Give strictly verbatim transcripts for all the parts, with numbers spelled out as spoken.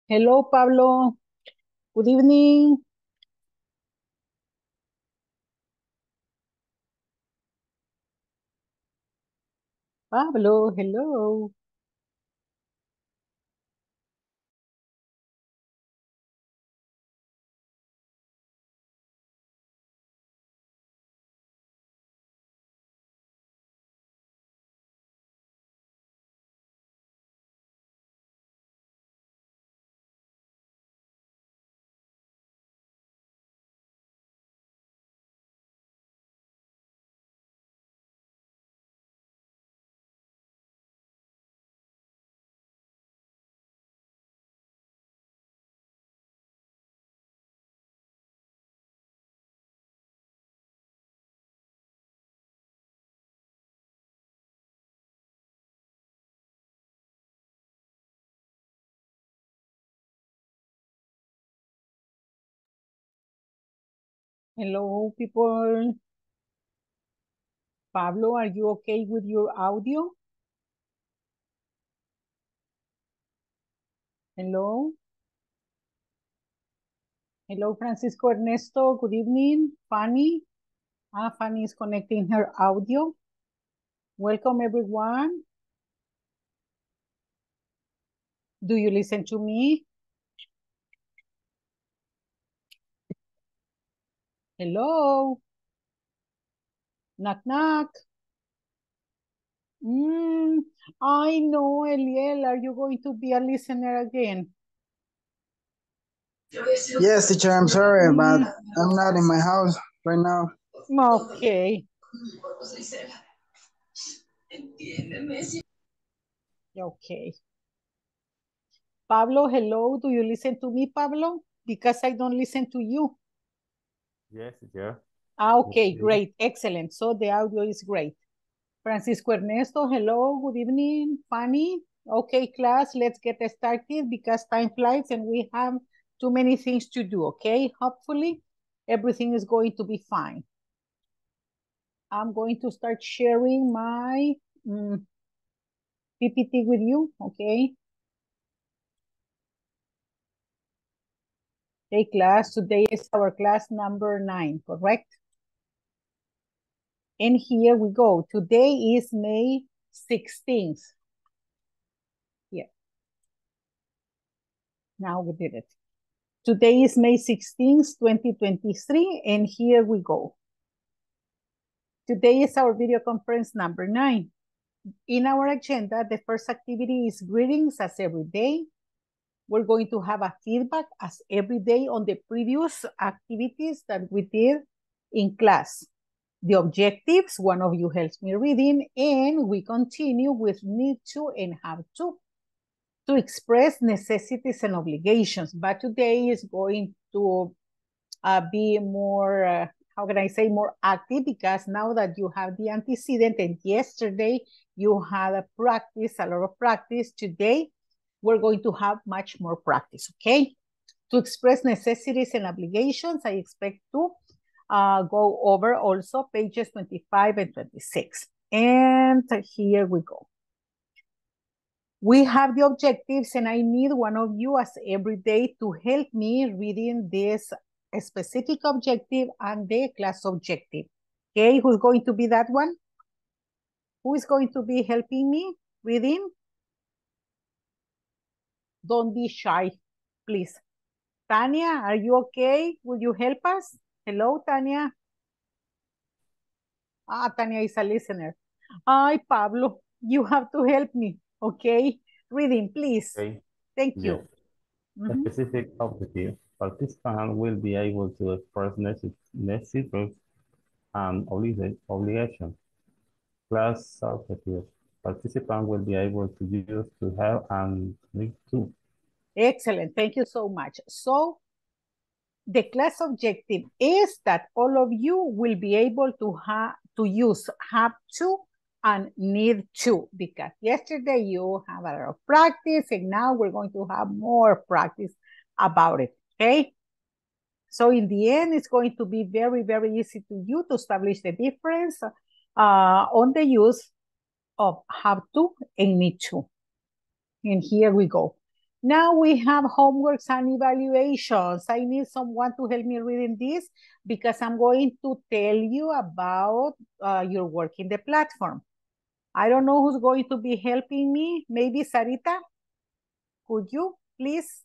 Hello, Pablo. Good evening. Pablo, hello. Hello, people. Pablo, are you okay with your audio? Hello. Hello, Francisco Ernesto. Good evening. Fanny. Ah, Fanny is connecting her audio. Welcome, everyone. Do you listen to me? Hello. Knock, knock. Mm, I know, Eliel. Are you going to be a listener again? Yes, teacher, I'm sorry, but Mm, I'm not in my house right now. okay. Okay. Pablo, hello. Do you listen to me, Pablo? Because I don't listen to you. Yes, yeah. Ah, okay, great. Excellent. So the audio is great. Francisco Ernesto, hello. Good evening. Fanny. Okay, class, let's get started because time flies and we have too many things to do, okay? Hopefully, everything is going to be fine. I'm going to start sharing my um, P P T with you, okay? Okay, class, today is our class number nine, correct? And here we go. Today is May sixteenth. Yeah. Now we did it. Today is May sixteenth, twenty twenty-three, and here we go. Today is our video conference number nine. In our agenda, the first activity is greetings as every day. We're going to have a feedback as every day on the previous activities that we did in class. The objectives, one of you helps me reading, and we continue with need to and have to to express necessities and obligations. But today is going to uh, be more, uh, how can I say, more active because now that you have the antecedent and yesterday you had a practice, a lot of practice, today we're going to have much more practice, okay? To express necessities and obligations, I expect to uh, go over also pages twenty-five and twenty-six. And here we go. We have the objectives and I need one of you as every day to help me reading this specific objective and the class objective. Okay, who's going to be that one? Who is going to be helping me reading? Don't be shy, please. Tanya, are you okay? Will you help us? Hello, Tanya. Ah, Tanya is a listener. Ay, Pablo, you have to help me, okay? Reading, please. Okay. Thank Yes. you. Mm-hmm. Specific objective. Participants will be able to express necessities and obligations. Class objective. Participants will be able to use to have and need to. Excellent. Thank you so much. So the class objective is that all of you will be able to have to use have to and need to, because yesterday you have a lot of practice and now we're going to have more practice about it, okay? So in the end, it's going to be very, very easy to you to establish the difference uh, on the use of have to and need to. And here we go. Now we have homeworks and evaluations. I need someone to help me reading this because I'm going to tell you about uh, your work in the platform. I don't know who's going to be helping me. Maybe Sarita? Could you, please?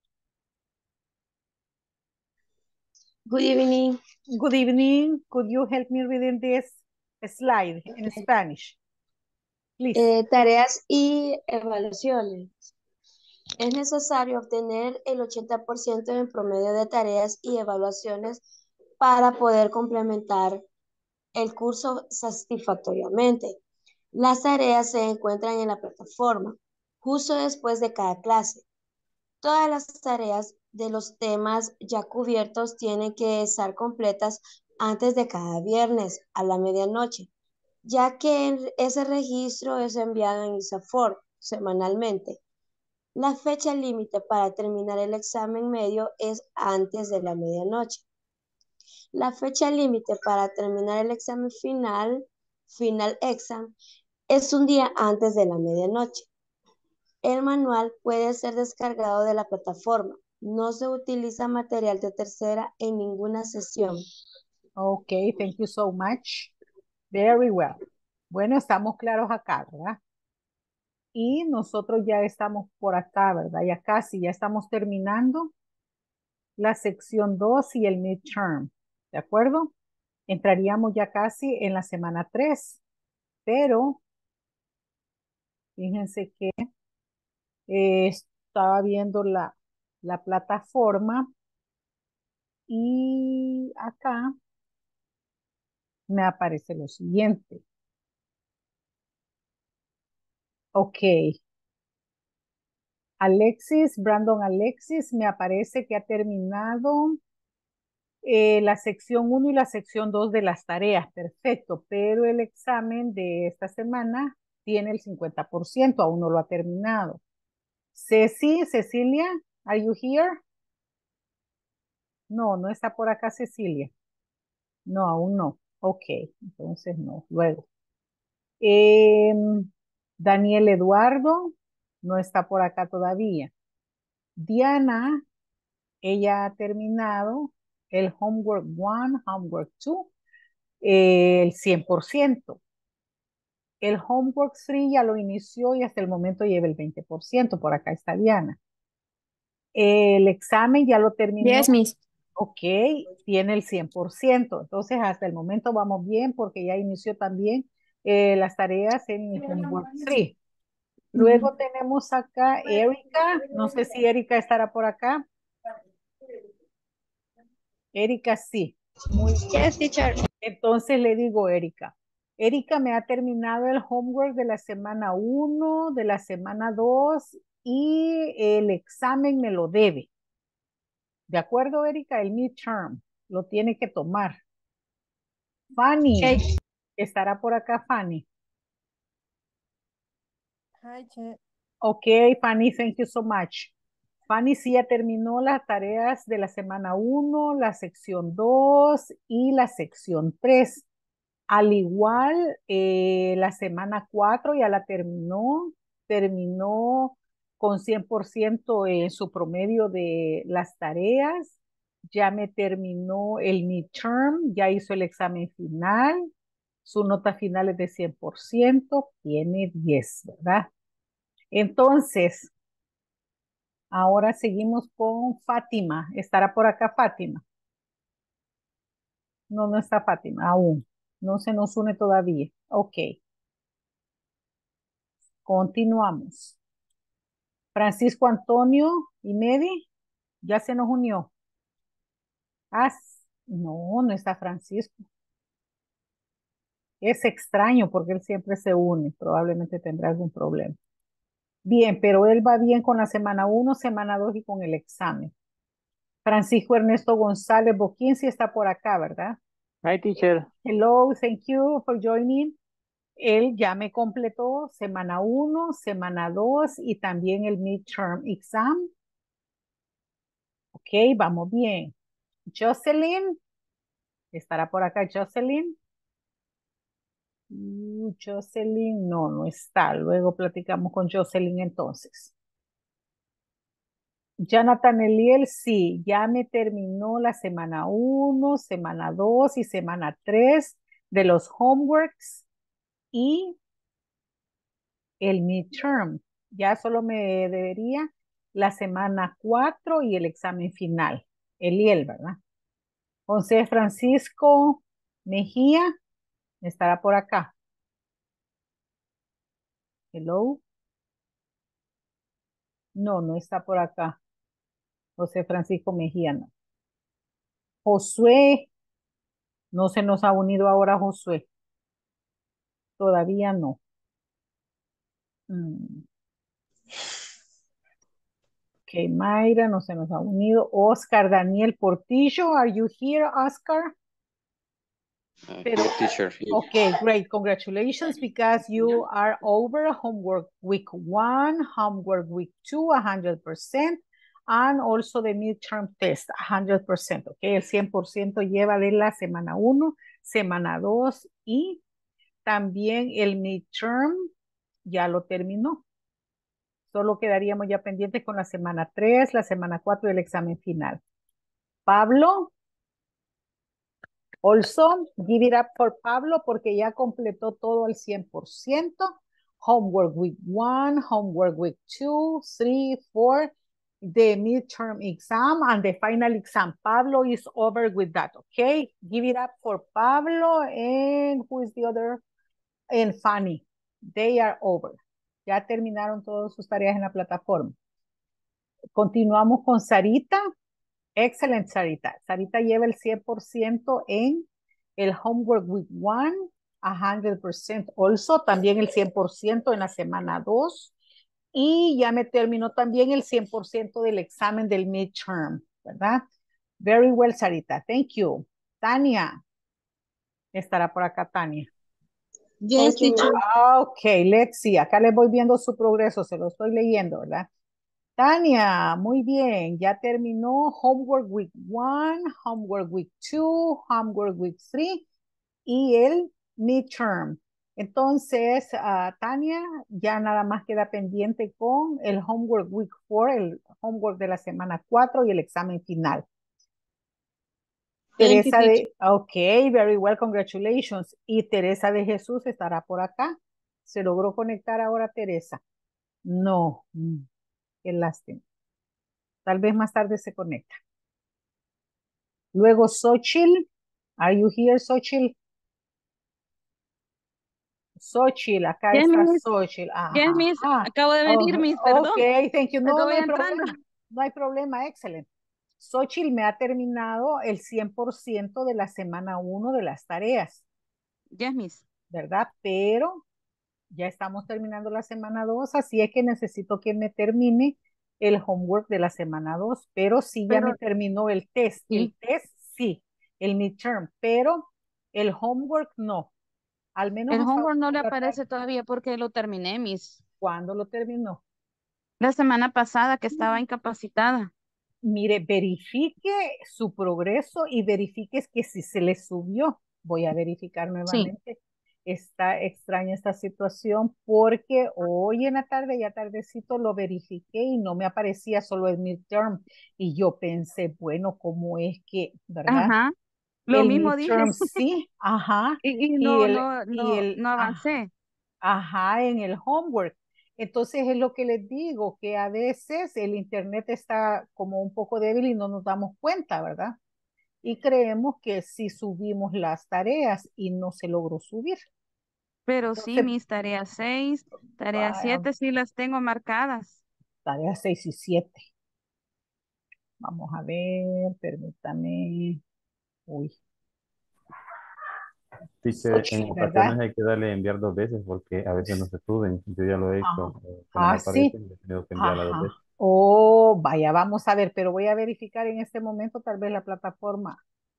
Good evening. Good evening. Could you help me reading this slide in Spanish? Please. Eh, tareas y evaluaciones. Es necesario obtener el ochenta por ciento en promedio de tareas y evaluaciones para poder complementar el curso satisfactoriamente. Las tareas se encuentran en la plataforma, justo después de cada clase. Todas las tareas de los temas ya cubiertos tienen que estar completas antes de cada viernes a la medianoche, ya que ese registro es enviado en ISAFORP semanalmente. La fecha límite para terminar el examen medio es antes de la medianoche. La fecha límite para terminar el examen final, final exam, es un día antes de la medianoche. El manual puede ser descargado de la plataforma. No se utiliza material de tercera en ninguna sesión. Okay, thank you so much. Very well. Bueno, estamos claros acá, ¿verdad? Y nosotros ya estamos por acá, ¿verdad? Ya casi, ya estamos terminando la sección dos y el midterm, ¿de acuerdo? Entraríamos ya casi en la semana tres, pero fíjense que eh, estaba viendo la, la plataforma y acá me aparece lo siguiente. Ok. Alexis, Brandon Alexis, me aparece que ha terminado eh, la sección uno y la sección dos de las tareas. Perfecto, pero el examen de esta semana tiene el cincuenta por ciento, aún no lo ha terminado. Ceci, Cecilia, are you here? No, no está por acá Cecilia. No, aún no. Ok, entonces no, luego. Eh, Daniel Eduardo, no está por acá todavía. Diana, ella ha terminado el homework one, homework two, eh, el cien por ciento. El homework three ya lo inició y hasta el momento lleva el veinte por ciento. Por acá está Diana. El examen ya lo terminó. Yes, Miss. Ok, tiene el cien por ciento. Entonces, hasta el momento vamos bien porque ya inició también eh, las tareas en el homework three. Luego tenemos acá Erika. No sé si Erika estará por acá. Erika, sí. Muy bien. Yes, teacher. Entonces le digo, Erika. Erika me ha terminado el homework de la semana uno, de la semana dos y el examen me lo debe. ¿De acuerdo, Erika? El midterm lo tiene que tomar. Fanny, Okay. ¿estará por acá Fanny? Hi, Che. Ok, Fanny, thank you so much. Fanny sí ya terminó las tareas de la semana uno, la sección dos y la sección tres. Al igual, eh, la semana cuatro ya la terminó, terminó con cien por ciento en su promedio de las tareas, ya me terminó el midterm, ya hizo el examen final, su nota final es de cien por ciento, tiene diez, ¿verdad? Entonces, ahora seguimos con Fátima. ¿Estará por acá Fátima? No, no está Fátima aún. No se nos une todavía. Ok. Continuamos. Francisco Antonio y Medi, ya se nos unió. Ah, no, no está Francisco. Es extraño porque él siempre se une. Probablemente tendrá algún problema. Bien, pero él va bien con la semana uno, semana dos y con el examen. Francisco Ernesto González Boquín sí está por acá, ¿verdad? Hi, teacher. Hello, thank you for joining. Él ya me completó semana uno, semana dos y también el midterm exam. Ok, vamos bien. Jocelyn, ¿estará por acá Jocelyn? Mm, Jocelyn, no, no está. Luego platicamos con Jocelyn entonces. Jonathan Eliel, sí, ya me terminó la semana uno, semana dos y semana tres de los homeworks y el midterm. Ya solo me debería la semana cuatro y el examen final. Eliel, ¿verdad? José Francisco Mejía estará por acá. Hello. No, no está por acá. José Francisco Mejía, no. Josué, no se nos ha unido ahora Josué. Todavía no. Mm. Ok, Mayra no se nos ha unido. Oscar Daniel Portillo, are you here, Oscar? Pero, teacher. okay, great. Congratulations because you are over homework week one, homework week two, one hundred percent, and also the midterm test, one hundred percent. Okay, el cien por ciento lleva de la semana uno, semana dos y también el midterm ya lo terminó. Solo quedaríamos ya pendientes con la semana tres, la semana cuatro y el examen final. Pablo, also, give it up for Pablo porque ya completó todo al cien por ciento. Homework week one, homework week two, three, four, the midterm exam and the final exam. Pablo is over with that, okay? Give it up for Pablo and who is the other? And Fanny. They are over. Ya terminaron todas sus tareas en la plataforma. Continuamos con Sarita. Excelente, Sarita. Sarita lleva el cien por ciento en el Homework Week one, one hundred percent also, también el cien por ciento en la semana dos, y ya me terminó también el cien por ciento del examen del midterm, ¿verdad? Very well, Sarita. Thank you. Tania. Estará por acá, Tania. Yes, teacher. Ok, let's see. Acá les voy viendo su progreso, se lo estoy leyendo, ¿verdad? Tania, muy bien, ya terminó Homework Week one, Homework Week two, Homework Week three y el midterm. Entonces, uh, Tania, ya nada más queda pendiente con el Homework Week four, el Homework de la semana cuatro y el examen final. Thank Teresa you, de, ok, very well, congratulations. Y Teresa de Jesús estará por acá. ¿Se logró conectar ahora Teresa? No, mm, qué lástima. Tal vez más tarde se conecta. Luego Xochitl. Are you here, Xochitl? Xochitl, acá Yes, está miss. Xochitl. Yes, Ajá. miss. Ah, Acabo de venir, oh, miss, perdón. ok, thank you. No, Pero no voy hay entrando. problema. No hay problema, excelente. Xochitl me ha terminado el cien por ciento de la semana uno de las tareas, Yes, miss. ¿verdad? Pero ya estamos terminando la semana dos, así es que necesito que me termine el homework de la semana dos, pero sí ya Pero me terminó el test. El sí, test sí, el midterm, pero el homework no. Al menos el hasta homework no ahorita le tratar- aparece todavía porque lo terminé, miss. ¿Cuándo lo terminó? La semana pasada que estaba incapacitada. Mire, verifique su progreso y verifique que si se le subió. Voy a verificar Sí. nuevamente. Está extraña esta situación porque hoy en la tarde, ya tardecito, lo verifiqué y no me aparecía solo el midterm. Y yo pensé, bueno, ¿cómo es que, verdad? Ajá. Lo El mismo dije. midterm sí, ajá. Y, y Y no, el, no, y no, el, no ah, avancé. ajá, en el homework. Entonces es lo que les digo, que a veces el internet está como un poco débil y no nos damos cuenta, ¿verdad? Y creemos que sí subimos las tareas y no se logró subir. Pero sí, Entonces, mis tareas seis, tareas vaya, siete sí las tengo marcadas. tareas seis y siete. Vamos a ver, permítame. Uy, Teacher, en Xochitl, ¿verdad? ocasiones hay que darle enviar dos veces porque a veces no se suben. Yo ya lo he Ah, hecho. eh, que no me ah, aparece, sí. he tenido que enviarla dos Ajá. veces. Oh, vaya, vamos a ver, pero voy a verificar en este momento tal vez la plataforma.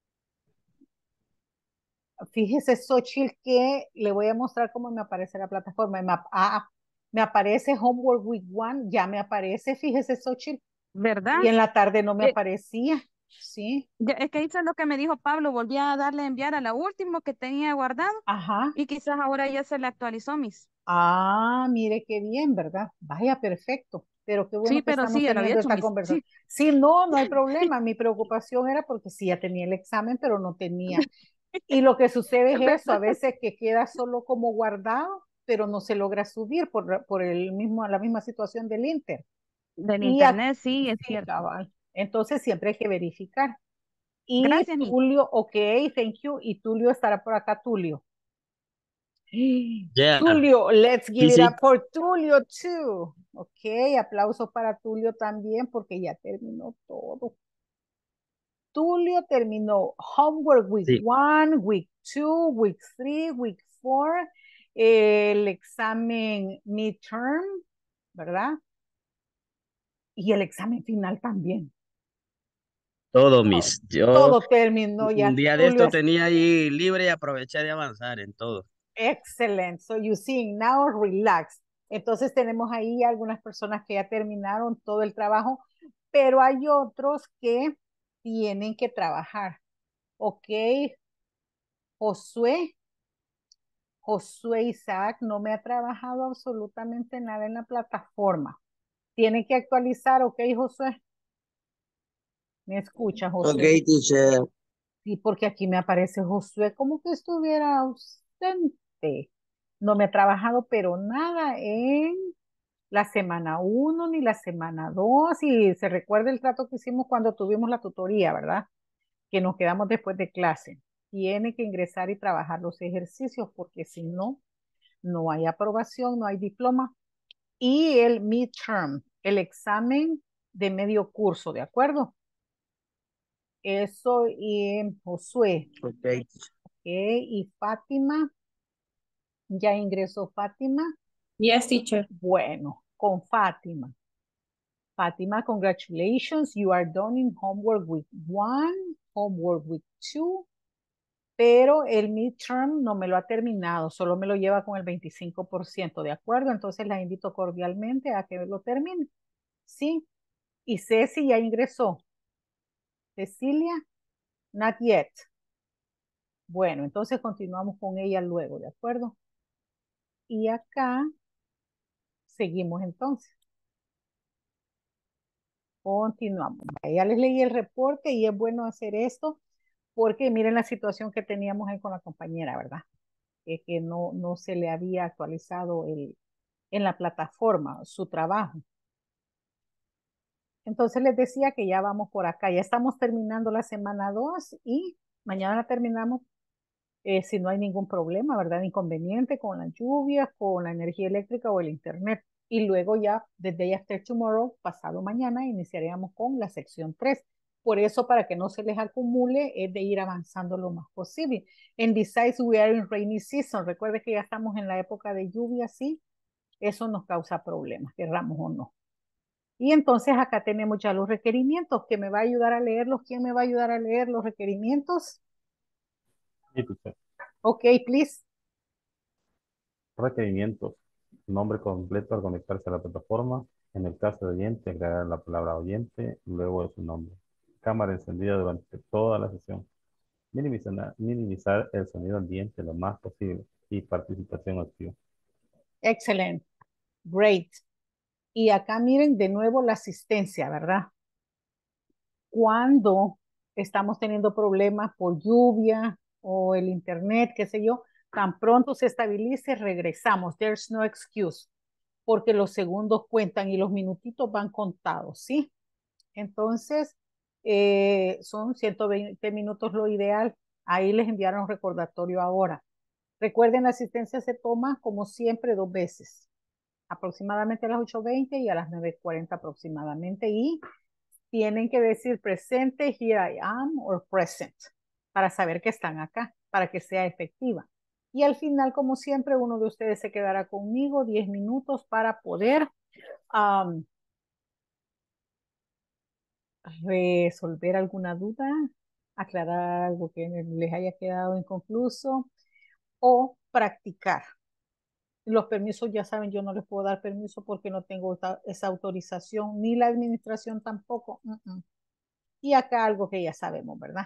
Fíjese, Xochitl, que le voy a mostrar cómo me aparece la plataforma. Me, ap- ah, me aparece Homework Week One, ya me aparece, fíjese, Xochitl, ¿Verdad? y en la tarde no me Eh, aparecía, ¿sí? ya- es que eso es lo que me dijo Pablo. Volví a darle a enviar a la última que tenía guardado Ajá. y quizás ahora ya se le actualizó, mis. Ah, mire qué bien, ¿verdad? Vaya, perfecto. pero qué bueno Sí, que pero estamos sí, ya lo había teniendo hecho, esta mis, conversación. sí, Sí, no, no hay problema. Mi preocupación era porque sí, ya tenía el examen, pero no tenía. Y lo que sucede es es eso, a verdad. veces que queda solo como guardado, pero no se logra subir por, por el mismo, la misma situación del Inter. Del Y aquí, internet, sí, es sí, cierto. cabal. Entonces siempre hay que verificar. Y Gracias, Miss. Tulio, ok, thank you. Y Tulio estará por acá, Tulio. Yeah, Tulio, let's give it easy. up for Tulio too. Ok, aplausos para Tulio también porque ya terminó todo. Tulio terminó homework week Sí, one, week two, week three, week four, el examen midterm, ¿verdad? Y el examen final también. todo, Todo, mis. Yo todo terminó un ya. día de Tulio esto es tenía ahí libre y aproveché de avanzar en todo. excelente. So you see, now relax. Entonces tenemos ahí algunas personas que ya terminaron todo el trabajo, pero hay otros que tienen que trabajar. Ok, Josué. Josué Isaac no me ha trabajado absolutamente nada en la plataforma. Tiene que actualizar, ok, Josué. ¿Me escucha, Josué? Okay, teacher. Sí, porque aquí me aparece Josué como que estuviera ausente. No me ha trabajado, pero nada en la semana uno ni la semana dos. Y se recuerda el trato que hicimos cuando tuvimos la tutoría, ¿verdad? Que nos quedamos después de clase. Tiene que ingresar y trabajar los ejercicios porque si no, no hay aprobación, no hay diploma. Y el midterm, el examen de medio curso, ¿de acuerdo? Eso y Josué, Okay. ¿ok? Y Fátima, ya ingresó Fátima. Yes, teacher. Bueno, con Fátima. Fátima, congratulations, you are done in homework week one, homework week two, pero el midterm no me lo ha terminado, solo me lo lleva con el veinticinco por ciento, ¿de acuerdo? Entonces la invito cordialmente a que lo termine, ¿sí? Y Ceci ya ingresó. Cecilia, not yet. Bueno, entonces continuamos con ella luego, ¿de acuerdo? Y acá seguimos entonces. Continuamos. Ya les leí el reporte y es bueno hacer esto porque miren la situación que teníamos ahí con la compañera, ¿verdad? Que, que no, no se le había actualizado el, en la plataforma su trabajo. Entonces les decía que ya vamos por acá, ya estamos terminando la semana dos y mañana terminamos eh, si no hay ningún problema, ¿verdad? Inconveniente con las lluvias, con la energía eléctrica o el internet. Y luego ya, desde Day After Tomorrow, pasado mañana, iniciaríamos con la sección tres. Por eso, para que no se les acumule, es de ir avanzando lo más posible. En Besides, we are in rainy season. Recuerde que ya estamos en la época de lluvia, sí. Eso nos causa problemas, querramos o no. Y entonces acá tenemos ya los requerimientos. ¿Quién me va a ayudar a leerlos? ¿Quién me va a ayudar a leer los requerimientos? Sí, teacher. Ok, please. Requerimientos. Nombre completo al conectarse a la plataforma. En el caso de oyente, agregar la palabra oyente luego de su nombre. Cámara encendida durante toda la sesión. Minimizar, minimizar el sonido ambiente lo más posible y participación activa. Excelente. Great. Y acá miren de nuevo la asistencia, ¿verdad? Cuando estamos teniendo problemas por lluvia o el internet, qué sé yo, tan pronto se estabilice, regresamos. There's no excuse, porque los segundos cuentan y los minutitos van contados, ¿sí? Entonces, eh, son ciento veinte minutos lo ideal. Ahí les enviaron un recordatorio ahora. Recuerden, la asistencia se toma como siempre dos veces, aproximadamente a las ocho veinte y a las nueve cuarenta aproximadamente. Y tienen que decir presente, here I am, or present, para saber que están acá, para que sea efectiva. Y al final, como siempre, uno de ustedes se quedará conmigo diez minutos para poder um, resolver alguna duda, aclarar algo que les haya quedado inconcluso o practicar. Los permisos, ya saben, yo no les puedo dar permiso porque no tengo esa autorización, ni la administración tampoco. Uh -uh. Y acá algo que ya sabemos, ¿verdad?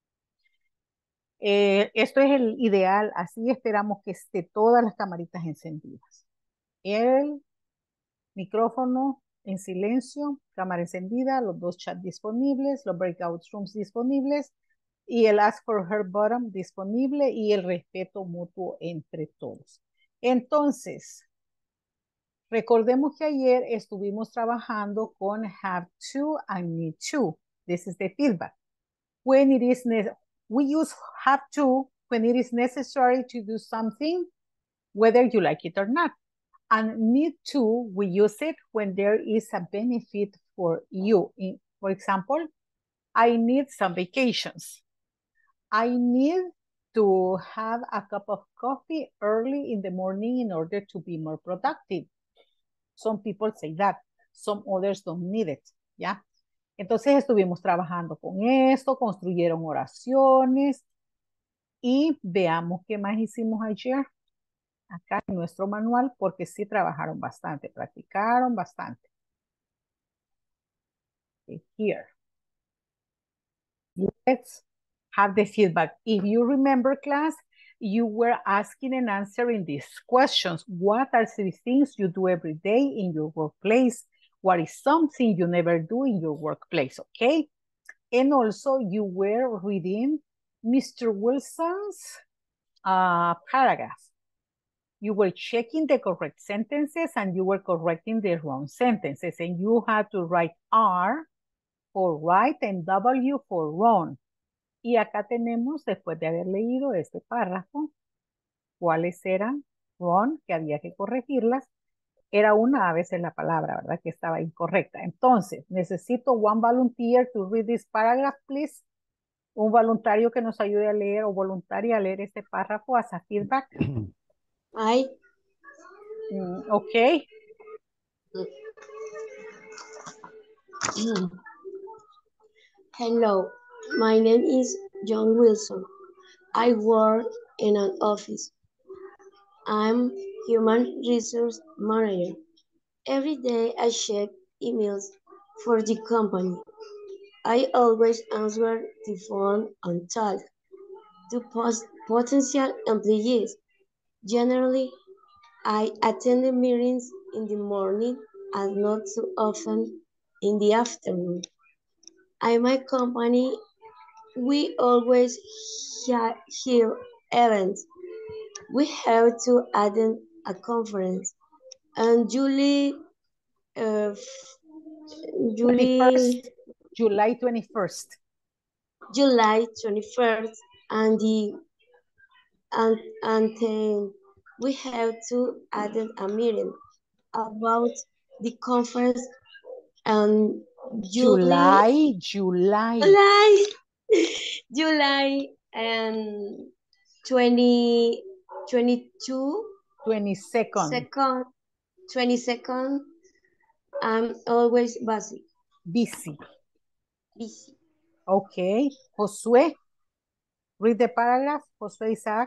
Eh, esto es el ideal, así esperamos que esté todas las camaritas encendidas. El micrófono en silencio, cámara encendida, los dos chats disponibles, los breakout rooms disponibles y el ask for her bottom disponible y el respeto mutuo entre todos. Entonces, recordemos que ayer estuvimos trabajando con have to and need to. This is the feedback. When it is we use have to when it is necessary to do something, whether you like it or not. And need to, we use it when there is a benefit for you. In, for example, I need some vacations. I need to have a cup of coffee early in the morning in order to be more productive. Some people say that. Some others don't need it. ¿Ya? Entonces estuvimos trabajando con esto, construyeron oraciones y veamos qué más hicimos ayer acá en nuestro manual porque sí trabajaron bastante, practicaron bastante. Okay, here. Let's have the feedback. If you remember, class, you were asking and answering these questions. What are the things you do every day in your workplace? What is something you never do in your workplace, okay? And also you were reading Mister Wilson's uh, paragraph. You were checking the correct sentences and you were correcting the wrong sentences. And you had to write R for right and W for wrong. Y acá tenemos, después de haber leído este párrafo, cuáles eran wrong, que había que corregirlas. Era una a veces la palabra, ¿verdad? Que estaba incorrecta. Entonces, necesito one volunteer to read this paragraph, please. Un voluntario que nos ayude a leer o voluntaria a leer este párrafo as a feedback. I. Mm, okay. Hello, my name is John Wilson. I work in an office. I'm human resource manager. Every day I check emails for the company. I always answer the phone and talk to post potential employees. Generally, I attend the meetings in the morning and not so often in the afternoon. At my company, we always hear events. We have to attend a conference. And Julie, uh, Julie, twenty-first, July twenty-first. July twenty-first, and the and and then we have to attend a meeting about the conference and July, July, July, July, and twenty, twenty-two, twenty-second. second, twenty-second, I'm always busy. Busy. Busy. Okay. Josué, read the paragraph. Josué Isaac.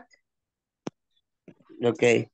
Okay.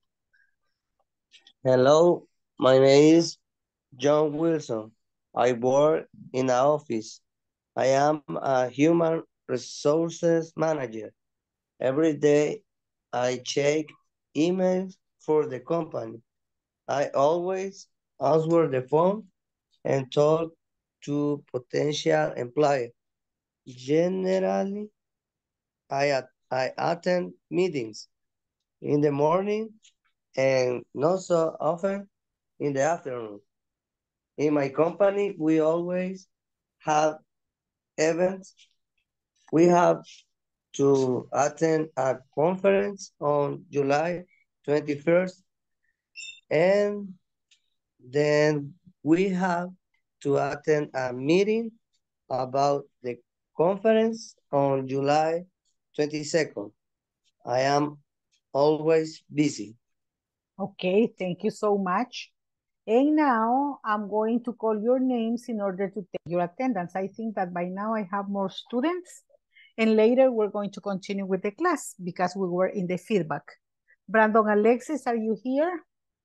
Hello, my name is John Wilson. I work in an office. I am a human resources manager. Every day I check emails for the company. I always answer the phone and talk to potential employees. Generally, I, I attend meetings in the morning and not so often in the afternoon. In my company, we always have events. We have to attend a conference on July twenty-first, and then we have to attend a meeting about the conference on July twenty-second. I am always busy. Okay, thank you so much. And now I'm going to call your names in order to take your attendance. I think that by now I have more students. And later we're going to continue with the class because we were in the feedback. Brandon Alexis, are you here?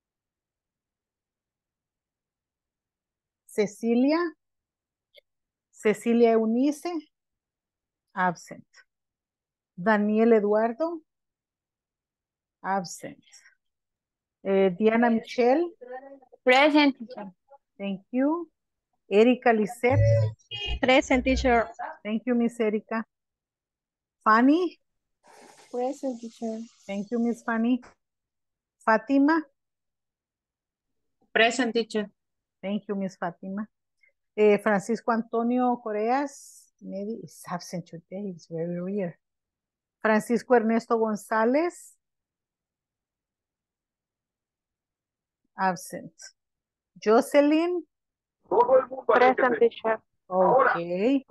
Cecilia? Cecilia Eunice? Absent. Daniel Eduardo? Absent. Eh, Diana Michelle? Present. Thank you. Erika Lisette. Present, teacher. Thank you, Miss Erika. Fanny. Present, teacher. Thank you, Miss Fanny. Fatima. Present, teacher. Thank you, Miss Fatima. Eh, Francisco Antonio Correas, maybe is absent today. It's very rare. Francisco Ernesto González. Absent. Jocelyn. Present, teacher. Okay.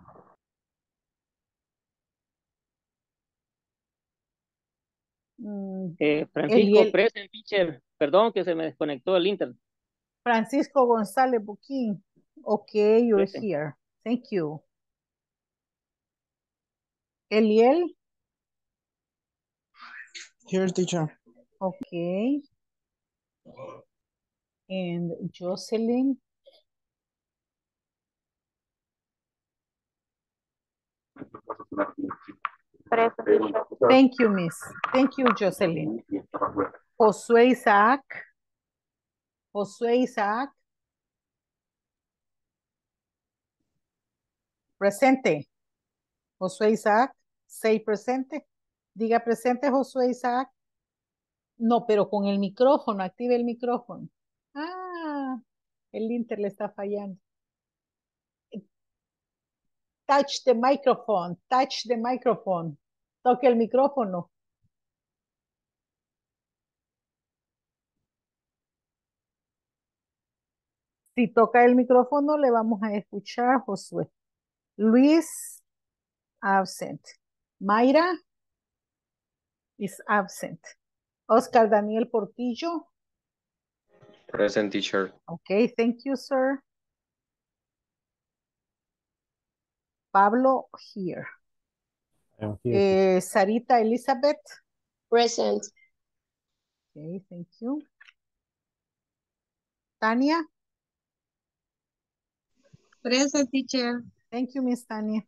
Mm, Eh, Francisco, Eliel. present, teacher. Perdón que se me desconectó el internet. Francisco González Buquín. Okay, you're Present. here. Thank you. Eliel. Here, teacher. Okay. And Jocelyn. Present, teacher. Thank you, Miss. Thank you, Jocelyn. Josué Isaac. Josué Isaac. Presente. Josué Isaac. Say presente. Diga presente, Josué Isaac. No, pero con el micrófono. Active el micrófono. Ah, el Inter le está fallando. Touch the microphone. Touch the microphone. Toque el micrófono. Si toca el micrófono, le vamos a escuchar, Josué. Luis, absent. Mayra is absent. Oscar Daniel Portillo. Present, teacher. Okay, thank you, sir. Pablo, here. I'm here. Eh, Sarita Elizabeth. Present. Okay, thank you. Tania. Present, teacher. Thank you, Miss Tania.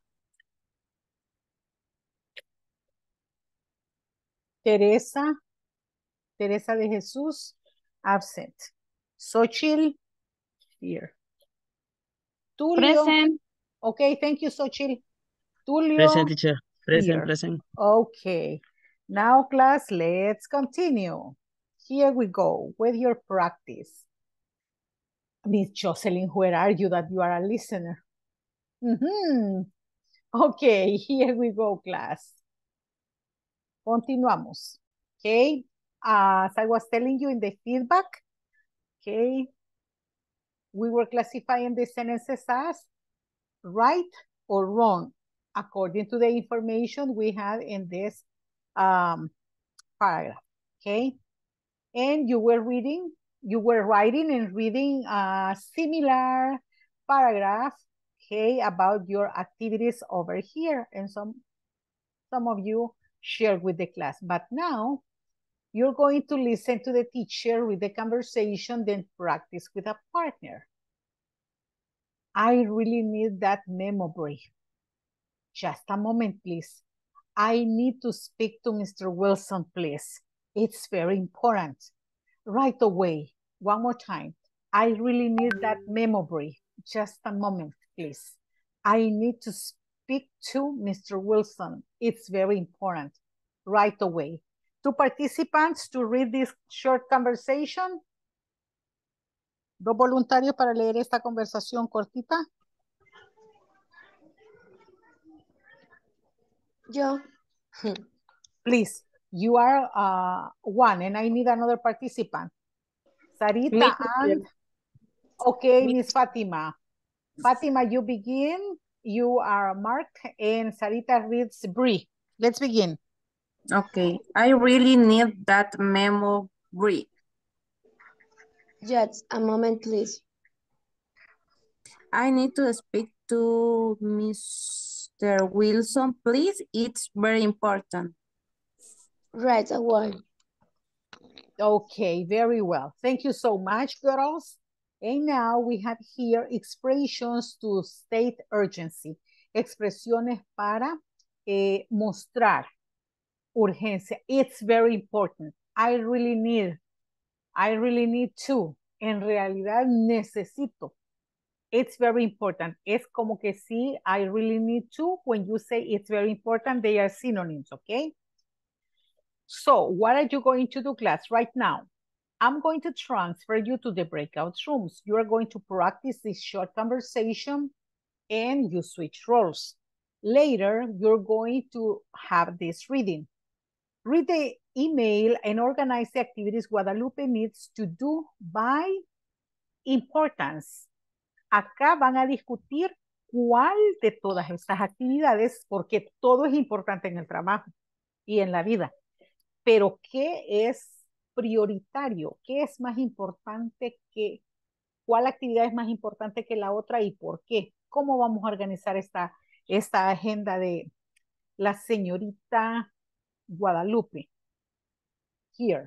Teresa. Teresa de Jesús. Absent. Xochitl. Here. Tulio. Present. Okay, thank you, Xochitl. Tulio. Present, teacher. Present, Here. present. Okay. Now, class, let's continue. Here we go with your practice. Miss Jocelyn, where are you that you are a listener? Mm-hmm. Okay, here we go, class. Continuamos. Okay. As I was telling you in the feedback, okay, we were classifying the sentences as right or wrong according to the information we had in this um, paragraph, okay? And you were reading, you were writing and reading a similar paragraph, okay, about your activities over here. And some, some of you shared with the class. But now, you're going to listen to the teacher with the conversation, then practice with a partner. I really need that memo brief. Just a moment, please. I need to speak to Mister Wilson, please. It's very important. Right away. One more time. I really need that memo brief. Just a moment, please. I need to speak to Mister Wilson. It's very important. Right away. Two participants to read this short conversation. Dos voluntarios para leer esta conversación cortita. Yo. Please, you are uh, one and I need another participant. Sarita Me, and, okay, Me. Miss Fatima. Fatima, you begin. You are Mark and Sarita reads Bree. Let's begin. Okay, I really need that memo brief. Just a moment, please. I need to speak to Mister Wilson, please. It's very important. Right away. Okay, very well. Thank you so much, girls. And now we have here expressions to state urgency. Expresiones para eh, mostrar urgencia. It's very important. I really need, I really need to. En realidad necesito. It's very important. Es como que sí, I really need to. When you say it's very important, they are synonyms, okay? So what are you going to do, class, right now? I'm going to transfer you to the breakout rooms. You are going to practice this short conversation and you switch roles. Later, you're going to have this reading. Read the email and organize the activities Guadalupe needs to do by importance. Acá van a discutir cuál de todas estas actividades, porque todo es importante en el trabajo y en la vida, pero qué es prioritario, qué es más importante que, cuál actividad es más importante que la otra y por qué. ¿Cómo vamos a organizar esta, esta agenda de la señorita Guadalupe? Here.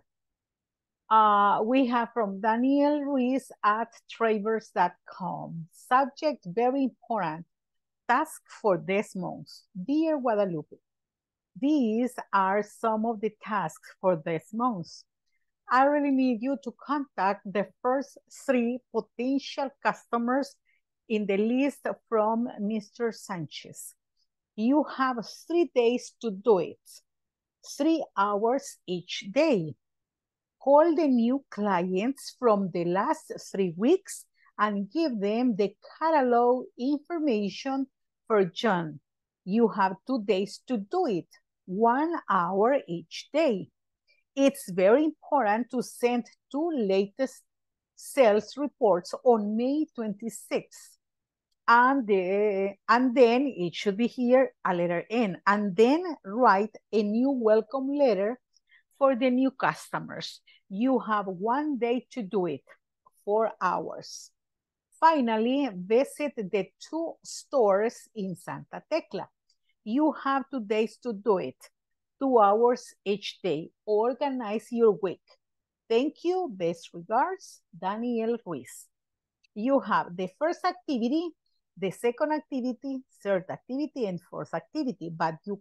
Uh, we have from Daniel Ruiz at travers dot com. Subject very important. Task for this month. Dear Guadalupe, these are some of the tasks for this month. I really need you to contact the first three potential customers in the list from Mister Sanchez. You have three days to do it. Three hours each day. Call the new clients from the last three weeks and give them the catalog information for John. You have two days to do it, one hour each day. It's very important to send two latest sales reports on May twenty-sixth. And, the, and then it should be here a letter N. And then write a new welcome letter for the new customers. You have one day to do it, four hours. Finally, visit the two stores in Santa Tecla. You have two days to do it, two hours each day. Organize your week. Thank you. Best regards, Daniel Ruiz. You have the first activity, the second activity, third activity, and fourth activity, but you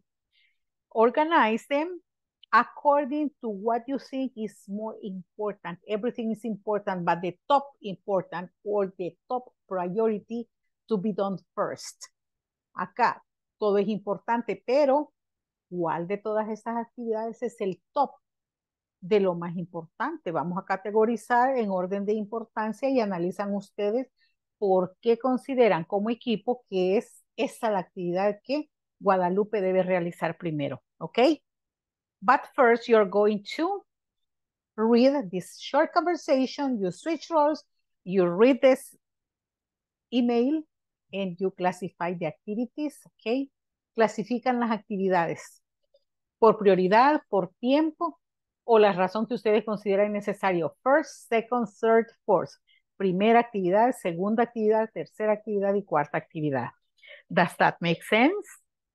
organize them according to what you think is more important. Everything is important, but the top important or the top priority to be done first. Acá, todo es importante, pero ¿cuál de todas estas actividades es el top de lo más importante? Vamos a categorizar en orden de importancia y analizan ustedes por qué consideran como equipo que es esa la actividad que Guadalupe debe realizar primero, ¿ok? But first, you're going to read this short conversation, you switch roles, you read this email, and you classify the activities, okay? Clasifican las actividades por prioridad, por tiempo, o la razón que ustedes consideren necesario. First, second, third, fourth. Primera actividad, segunda actividad, tercera actividad y cuarta actividad. Does that make sense?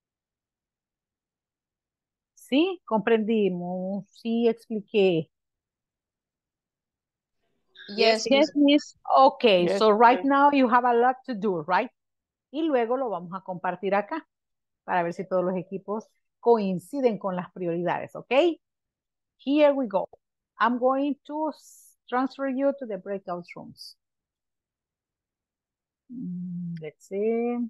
¿Sí? ¿Comprendimos? ¿Sí expliqué? Yes, Yes, miss. Okay, Yes, so right yes. now you have a lot to do, right? Y luego lo vamos a compartir acá para ver si todos los equipos coinciden con las prioridades, ¿ok? Here we go. I'm going to transfer you to the breakout rooms. Mm, Let's see.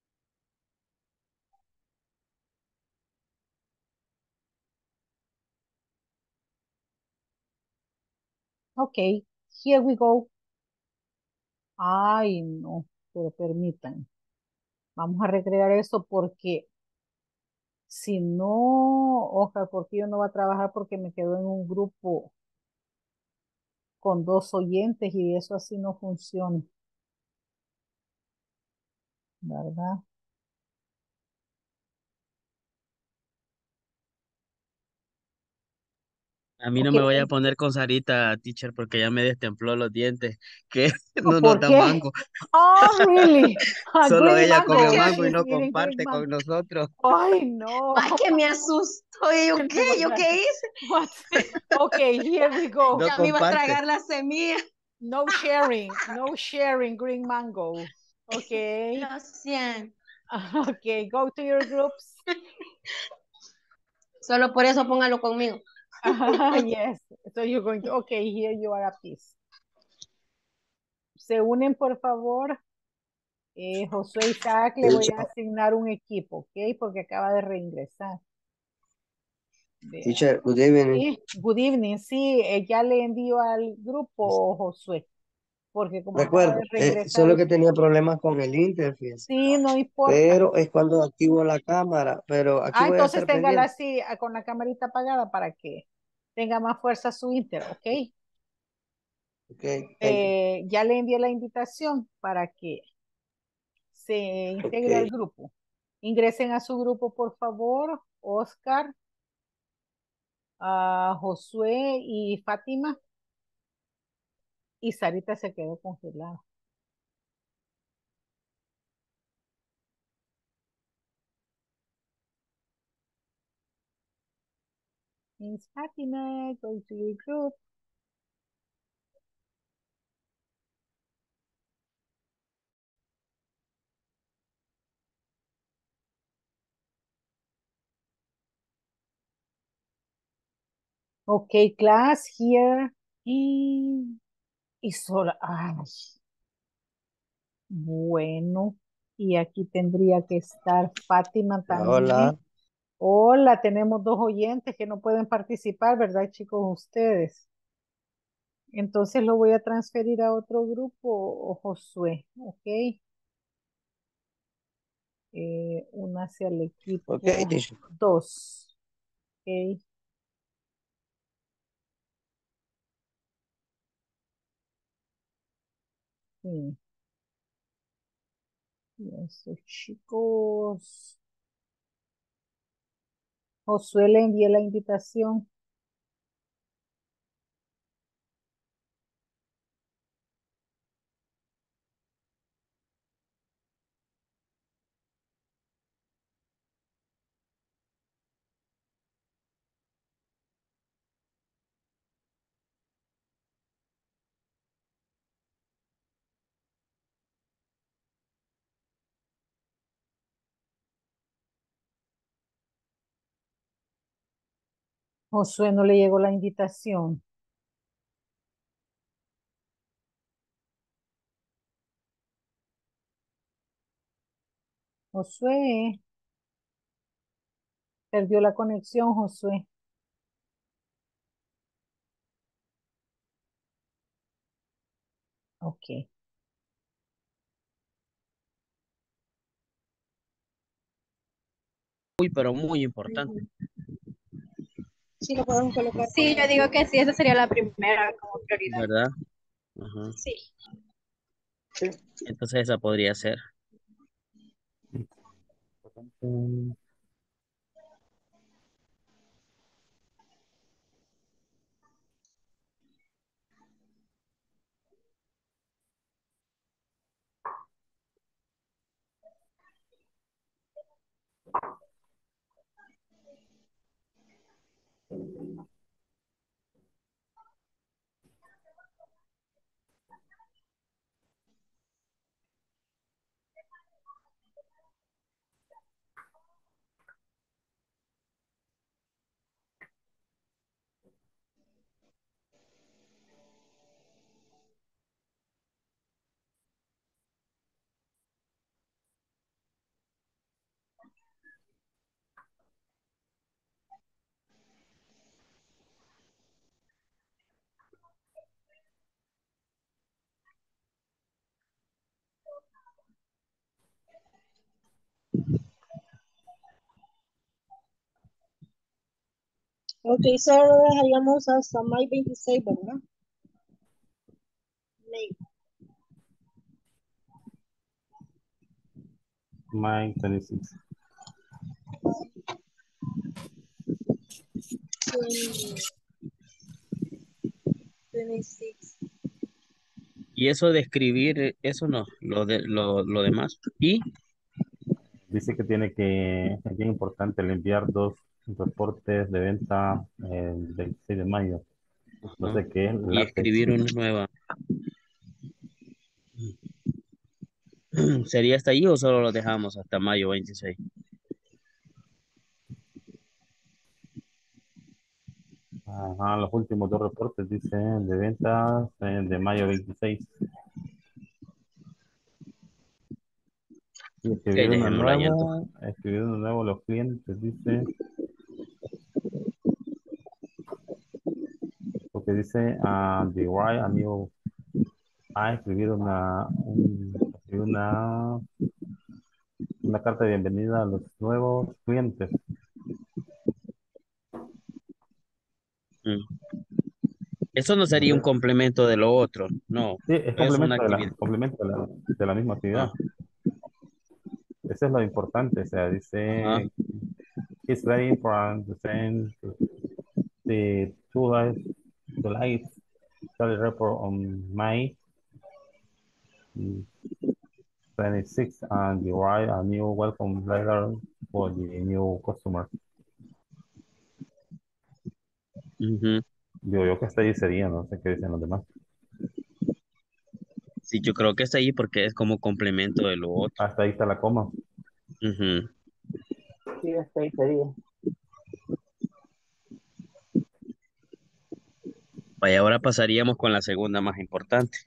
Okay, here we go. Ay, no, pero permitan. Vamos a recrear eso porque si no, Oscar Portillo no va a trabajar porque me quedo en un grupo con dos oyentes y eso así no funciona. ¿Verdad? A mí no Ok. me voy a poner con Sarita, teacher, porque ya me destempló los dientes, que no nos ¿Por da qué? mango. Oh, really? A Solo green ella mango. come mango y She's no eating green comparte mango. con nosotros. Ay, no. Ay, que me asustó. ¿Y yo qué? ¿Yo ¿Verdad? qué hice? What? Okay, here we go. No Ya me iba a comparte. tragar la semilla. No sharing, no sharing green mango. Okay. Lo siento. Okay, go to your groups. Solo por eso póngalo conmigo. Yes. So you're going to, okay, here you are a piece. se unen, por favor. Eh, Josué Isaac, le voy a asignar un equipo, ¿ok? Porque acaba de reingresar. Vea. Teacher, good evening. Sí, good evening. Sí, eh, ya le envío al grupo, Josué. Porque como acaba Recuerdo, de eh, reingresar solo que usted. tenía problemas con el interface, Sí, no importa. pero es cuando activo la cámara, pero aquí Ah, voy a entonces estar téngala pendiente. así, ah, con la camarita apagada para que tenga más fuerza su Inter, ¿ok? Okay, thank you. Eh, ya le envié la invitación para que se integre al Okay. grupo. Ingresen a su grupo, por favor. Oscar, a Josué y Fátima. Y Sarita se quedó congelada. Miss Fátima, go to your group. Okay, class here. Y, y sola. Ay, bueno. Y aquí tendría que estar Fátima también. Hola. Hola, tenemos dos oyentes que no pueden participar, ¿verdad, chicos? Ustedes. Entonces lo voy a transferir a otro grupo, o Josué, ¿ok? Eh, únase al equipo Okay, teacher. dos, ¿ok? Sí. Y eso, chicos. Josué le envié la invitación. Josué no le llegó la invitación. Josué, perdió la conexión, Josué. Ok. Muy, pero muy importante, Sí, lo podemos colocar. Sí, yo digo que sí, esa sería la primera como prioridad. ¿verdad? Ajá. Sí. Entonces esa podría ser. Mm, Ok, solo lo dejaríamos hasta mayo veintiséis, ¿verdad? May. May twenty-six. veintiséis. Y eso de escribir, eh, eso no, lo de lo, lo demás. Y Dice que tiene que, es bien importante, el enviar dos reportes de venta eh, el veintiséis de mayo. No ajá, sé qué es y la fecha. escribir una nueva. ¿Sería hasta ahí o solo lo dejamos hasta mayo veintiséis? Ajá, los últimos dos reportes dicen de ventas eh, de mayo veintiséis. Escribir uno dejémoslo ahí entonces. nuevo, escribir uno nuevo los clientes, dice, porque dice, ah, the right a new, ah, escribir una, un- escribir una, una carta de bienvenida a los nuevos clientes. Mm. Eso no sería un complemento de lo otro, no. Sí, es Es una complemento de actividad. la, complemento de la, de la misma Ah, actividad. Eso es lo importante, o sea, ajá. dice, it's very important to send the two lights, the lights study report on May twenty-sixth and you write a new welcome letter for the new customer. Ujú. Digo yo que hasta ahí sería, no sé qué dicen los demás. Sí, yo creo que está ahí porque es como complemento de lo otro. Hasta ahí está la coma. Ujú. Sí, hasta ahí sería. Vaya, ahora pasaríamos con la segunda más importante.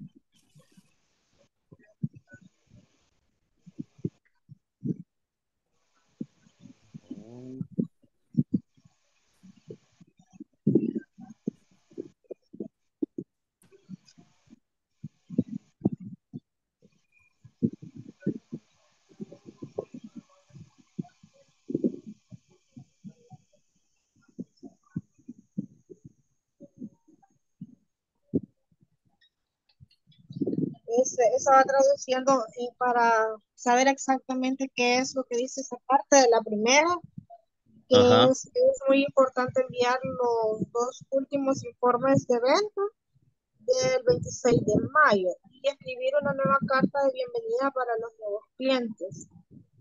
Es, estaba traduciendo eh, para saber exactamente qué es lo que dice esa parte de la primera, que Ajá. es, es muy importante enviar los dos últimos informes de venta del veintiséis de mayo y escribir una nueva carta de bienvenida para los nuevos clientes.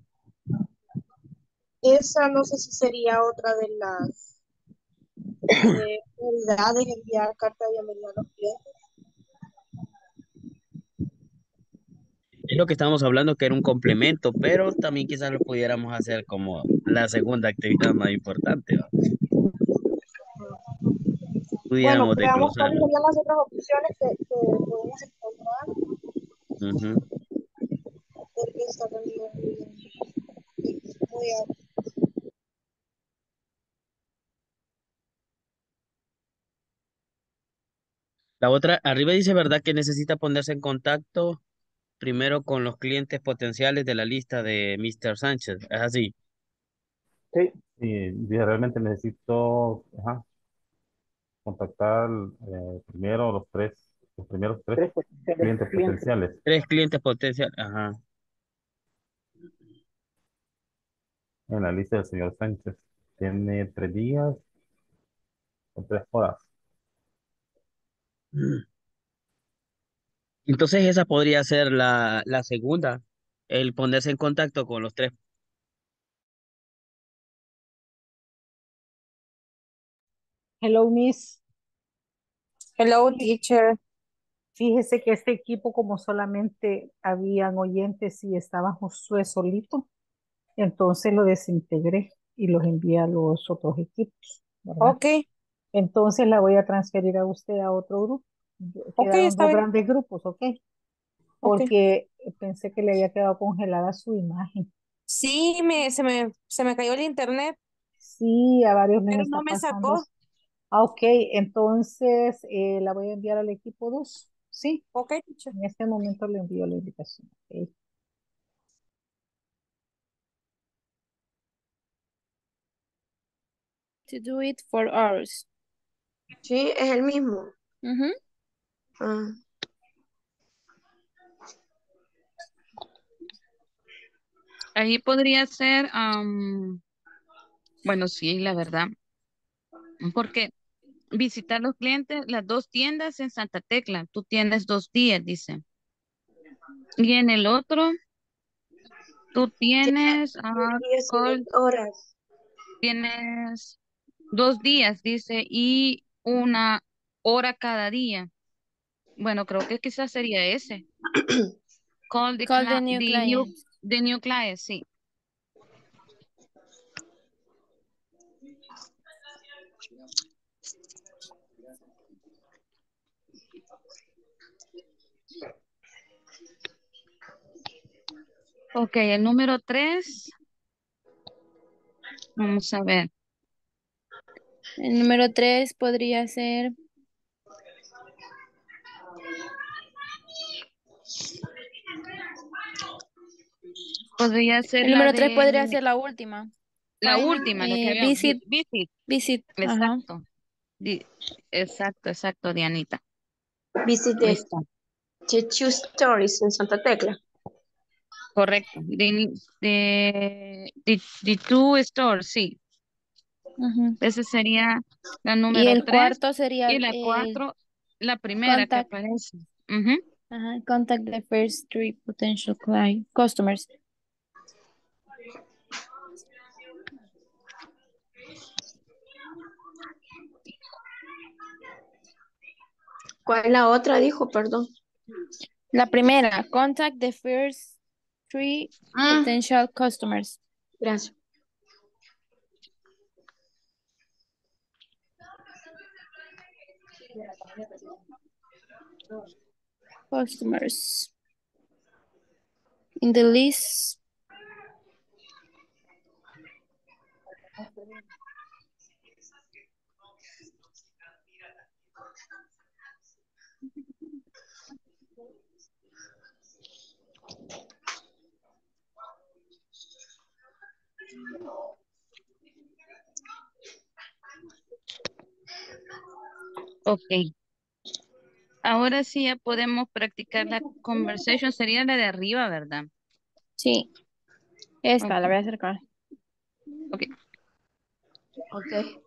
Esa no sé si sería otra de las eh, prioridades, enviar carta de bienvenida a los clientes. Es lo que estábamos hablando que era un complemento, pero también quizás lo pudiéramos hacer como la segunda actividad más importante, ¿va? Bueno, Pudiéramos veamos cuáles desglosarlo. serían las otras opciones que, que podemos encontrar, Ujú. porque esta también es muy, muy alta. La otra, arriba dice, ¿verdad? Que necesita ponerse en contacto primero con los clientes potenciales de la lista de míster Sánchez. Es así. Sí, Y dice, realmente necesito ajá, contactar eh, primero los tres, los primeros tres tres potenciales clientes clientes. potenciales Tres clientes potenciales. Ajá. en la lista del señor Sánchez. Tiene tres días o tres horas. Entonces esa podría ser la, la segunda, el ponerse en contacto con los tres. Hello, Miss. Hello, teacher. Fíjese que este equipo, como solamente habían oyentes y estaba Josué solito, entonces lo desintegré y los envié a los otros equipos, ¿verdad? Ok, Entonces la voy a transferir a usted a otro grupo. ok, Quedaron está dos bien. grandes grupos, ¿ok? Ok. Porque pensé que le había quedado congelada su imagen. Sí, me, se me, se me cayó el internet, Sí, a varios les pero está no me pasando. sacó. Ah, ok, entonces eh, la voy a enviar al equipo dos. Sí, Ok, teacher. en este momento le envío la invitación. Ok. To do it for hours. Sí, es el mismo. Ujú. Ah, Ahí podría ser, am, bueno, sí, la verdad, porque visitar los clientes, las dos tiendas en Santa Tecla, tú tienes dos días, dice. Y en el otro, tú tienes, ah, diez y call, veinte horas. tienes dos días, dice, y una hora cada día. Bueno, creo que quizás sería ese. Call the, Call the cli- new the new, clients. the new client, sí. Ok, el número tres. Vamos a ver. El número tres podría ser, Podría ser el la número tres podría de ser la última. la Final, última, lo que eh, había. vi- visit, Visit. visit, ajá. Exacto. Di- Exacto, exacto, Dianita. Visit Ahí the, está. the two stories en Santa Tecla. Correcto. De, de, de, de two stores, sí. Ujú. Ese sería la Y número el tres. cuarto sería Y la el cuatro, la primera que contact, aparece. Ujú. ajá, contact the first three potential client, customers. ¿Cuál es la otra? Dijo, perdón. La primera, contact the first three Ah, potential customers. gracias. Customers. In the list. Ok. Ahora sí ya podemos practicar la conversation. Sería la de arriba, ¿verdad? Sí, esta Ok. la voy a acercar. Ok. Ok.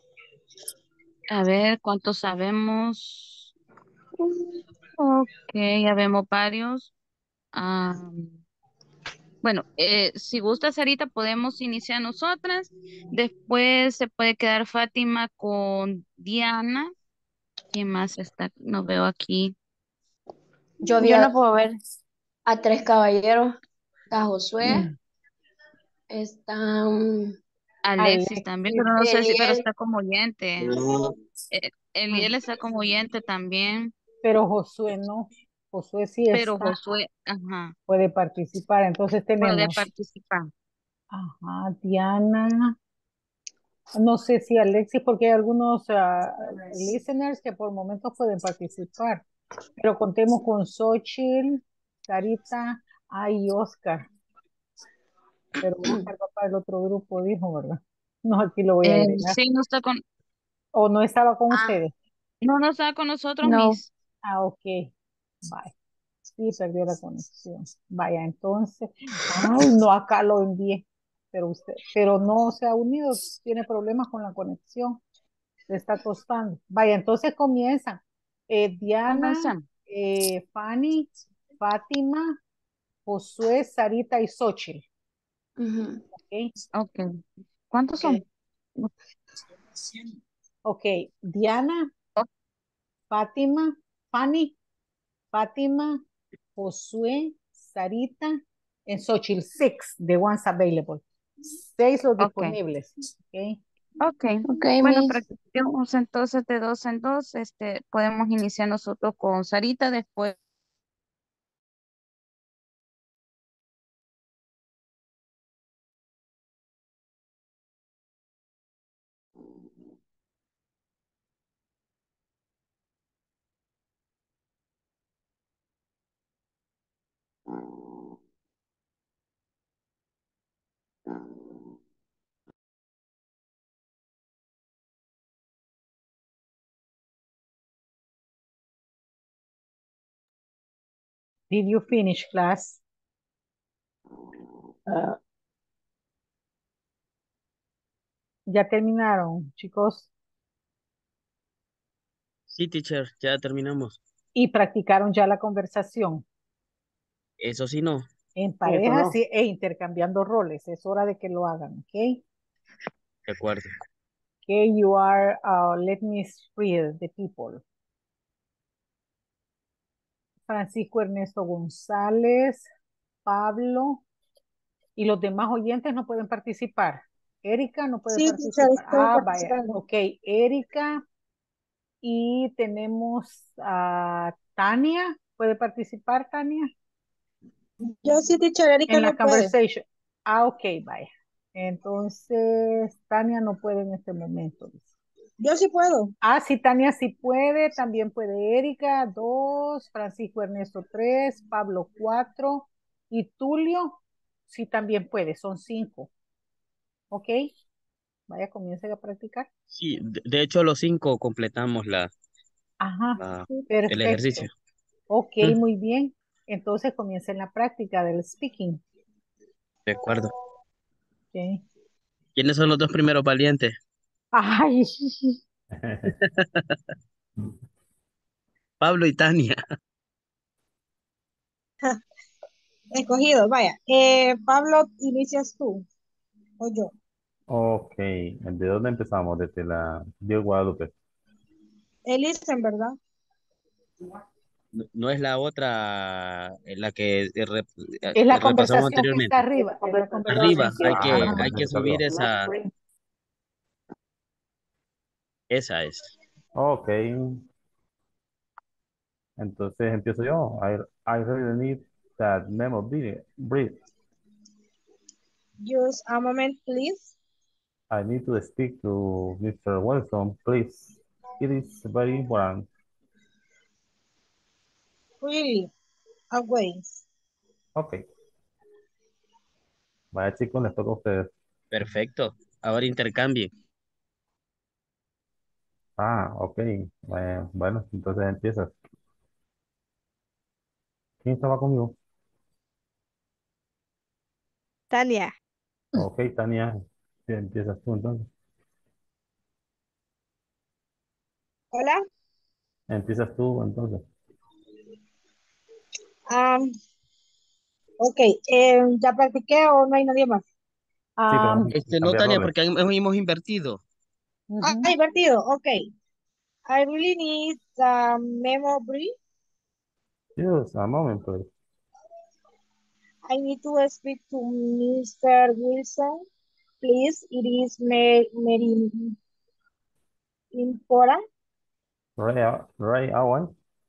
A ver, ¿cuántos sabemos? Ok, ya vemos varios. Ah, bueno, eh, si gusta, Sarita, podemos iniciar nosotras. Después se puede quedar Fátima con Diana. ¿Quién más está? No veo aquí. Yo vi Yo a, no puedo ver. a tres caballeros. Está Josué. Está um, Alexis también, Alexis, pero no sé si, pero Eliel. está como oyente. Eh, ah, Eliel está como oyente también, pero Josué no. Josué sí pero está, Josué, ajá, puede participar. Entonces puede tenemos, participar. ajá, Diana. No sé si Alexis, porque hay algunos ah, listeners que por momentos pueden participar, pero contemos con Xochitl, Sarita, ah, y Oscar, pero Oscar va para el otro grupo, dijo, ¿verdad? No, aquí lo voy a Eh, agregar. sí, no está con, ¿O no estaba con Ah, ustedes? no, no está con nosotros, No. Miss. Ah, ok. Bye. Sí, perdió la conexión. Vaya, entonces, ay, no, acá lo envié, pero usted, pero no se ha unido, tiene problemas con la conexión. Le está costando. Vaya, entonces comienza. Eh, Diana, Comenzamos. eh, Fanny, Fátima, Josué, Sarita y Xochitl. ujú. ¿Ok? Ok. ¿Cuántos Ok. son? Ok. Diana, Oh, Fátima, Fanny, Fátima, Josué, Sarita, en Xochitl. Six, the ones available. Seis los ok, disponibles. Ok. ok. Ok, Bueno, Miss. practiquemos entonces de dos en dos. Este, podemos iniciar nosotros con Sarita, después. Did you finish class? Ah, ¿Ya terminaron, chicos? Sí, teacher, ya terminamos. ¿Y practicaron ya la conversación? Eso sí, no. En eso pareja, no. sí, e intercambiando roles. Es hora de que lo hagan, ¿ok? De acuerdo. Okay, you are, uh, let me read the people. Francisco Ernesto González, Pablo, y los demás oyentes no pueden participar. Erika no puede Sí, teacher, participar. estoy Ah, vaya, participando. ok, Erika, y tenemos a Tania. ¿Puede participar, Tania? Yo sí, teacher, Erika En la no puede. conversation. Ah, ok, vaya. Entonces, Tania no puede en este momento. dice. Yo sí puedo. Ah, sí, Tania sí puede, también puede Erika, dos, Francisco Ernesto, tres, Pablo, cuatro, y Tulio, sí también puede, son cinco. Ok, vaya, comiencen a practicar. Sí, de, de hecho los cinco completamos la, Ajá, la- el ejercicio. perfecto. Ok, Mm, muy bien. Entonces comiencen la práctica del speaking. de acuerdo. Ok. ¿Quiénes son los dos primeros valientes? Ay, Pablo y Tania. Escogido, vaya. Eh, Pablo, inicias tú o yo. Ok, ¿de dónde empezamos? Desde la Dios Guadalupe. Elisen, ¿verdad? No, no es la otra, eh, la que eh, rep- eh, es eh, la repasamos conversación que está anteriormente. arriba, es la Arriba, conversación que hay Ah, la que, ajá. hay que conversación subir arriba. esa, esa es. Ok, entonces empiezo yo. I, I really need that memo breathe. breathe. Just a moment, please. I need to speak to mister Wilson, please. It is very important. Really, away. Ok, vaya chicos, les toca a ustedes. Perfecto. Ahora intercambie. Ah, ok. Eh, bueno, entonces empiezas. ¿Quién estaba conmigo? Tania. Ok, Tania, sí, empiezas tú entonces. Hola. Empiezas tú entonces. Um, ok, eh, ¿ya practiqué o no hay nadie más? Sí, pero Um, vamos a Este, no, cambiar Tania, roles. porque hemos hemos invertido. Ah, ujú. divertido, ok. I really need a memory. Just a moment, please. I need to speak to mister Wilson. Please, it is very, very important. Right, right away.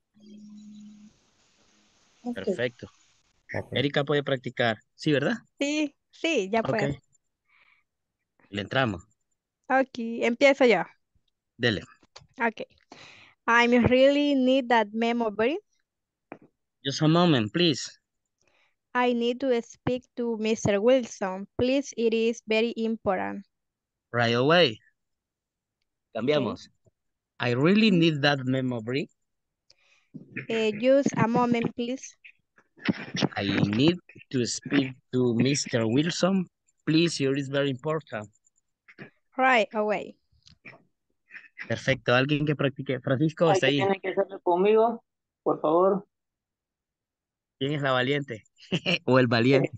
Okay. Perfecto. Ok. Erika puede practicar. Sí, ¿verdad? Sí, sí, ya Ok. puedo. Le entramos. Ok, empiezo yo. Dele. Ok. I really need that memory. Just a moment, please. I need to speak to mister Wilson. Please, it is very important. Right away. Okay. Cambiamos. I really need that memory. Eh, just a moment, please. I need to speak to mister Wilson. Please, it is very important. Right away. Perfecto. ¿Alguien que practique? Francisco, Hay está que ahí. tiene que hacerlo conmigo, por favor. ¿Quién es la valiente? O el valiente.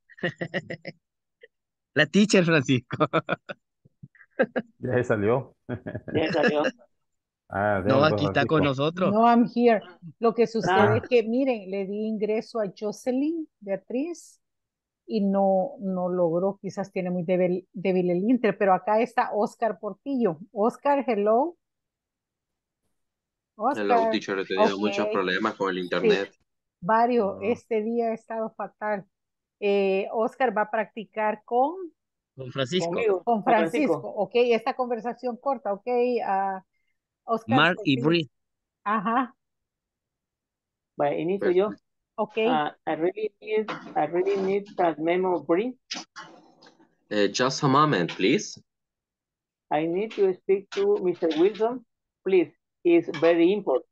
La teacher, Francisco. Ya se salió. Ya salió. Ah, No, déjame pues, aquí está con Francisco. nosotros. No, I'm here. Lo que sucede Ah, es que, miren, le di ingreso a Jocelyn, Beatriz, y no, no logró, quizás tiene muy débil, débil el Inter, pero acá está Oscar Portillo. Oscar, hello. Hello, Oscar, teacher. He tenido ok, muchos problemas con el sí, internet. varios, Ah, este día ha estado fatal. Eh, Oscar va a practicar con, Con Francisco. conmigo, con con Francisco, Francisco. ok, esta conversación corta, ok, ah, Oscar Mark y Portillo. Bree. Ajá, Vale, inicio Pues, yo. ok, Uh, I really need, I really need that memory. eh, just a moment, please. I need to speak to mister Wilson. Please, it's very important.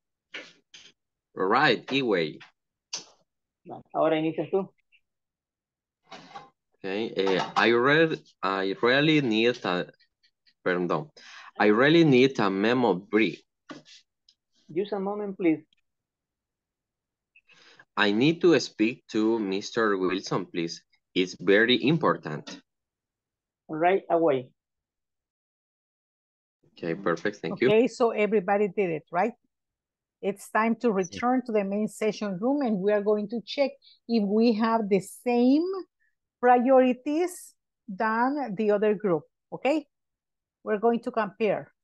Right, E-way. Vale, ahora inicias tú. Okay. eh, I read, I really need a, perdón. I really need a memory. Just a moment, please. I need to speak to mister Wilson, please. It's very important. Right away. Okay, perfect. Thank you. okay, so everybody did it, right? It's time to Sí. return to the main session room and we are going to check if we have the same priorities than the other group, okay? We're going to compare.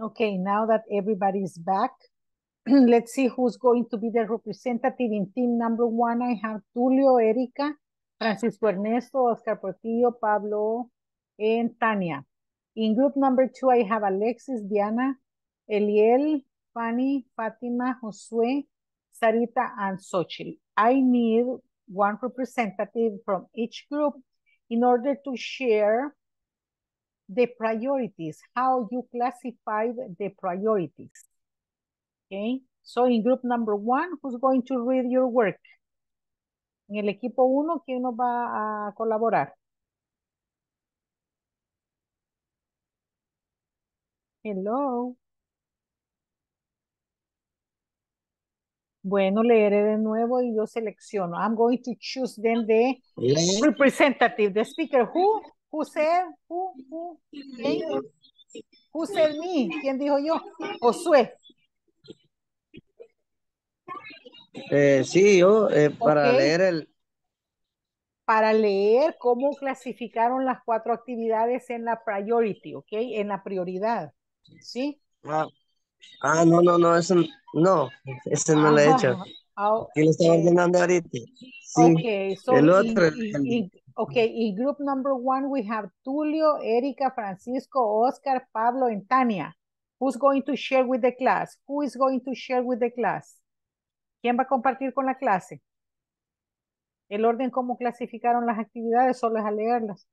Okay, now that everybody is back, let's see who's going to be the representative in team number one. I have Tulio, Erika, Francisco Ernesto, Oscar Portillo, Pablo, and Tania. In group number two, I have Alexis, Diana, Eliel, Fanny, Fatima, Josue, Sarita, and Xochitl. I need one representative from each group in order to share the priorities, how you classified the priorities. Okay, so in group number one, who's going to read your work? En el equipo uno, ¿quién nos va a colaborar? Hello. Bueno, leeré de nuevo y yo selecciono. I'm going to choose then the representative, the speaker. Who? Who said? Who? Who? ¿Quién? Who said me? ¿Quién dijo yo? Josué. Eh, sí, yo, eh, para Ok. leer el... Para leer cómo clasificaron las cuatro actividades en la priority, ¿ok? En la prioridad, ¿sí? Ah, ah, no, no, no, eso no, ese no lo he hecho. Ah, ah, Aquí lo estaba eh, ordenando ahorita. Sí, okay, so el in, otro, el- in, el- in, okay, in group number one, we have Tulio, Erika, Francisco, Oscar, Pablo, and Tania. Who's going to share with the class? Who is going to share with the class? ¿Quién va a compartir con la clase? El orden cómo clasificaron las actividades, solo es a leerlas.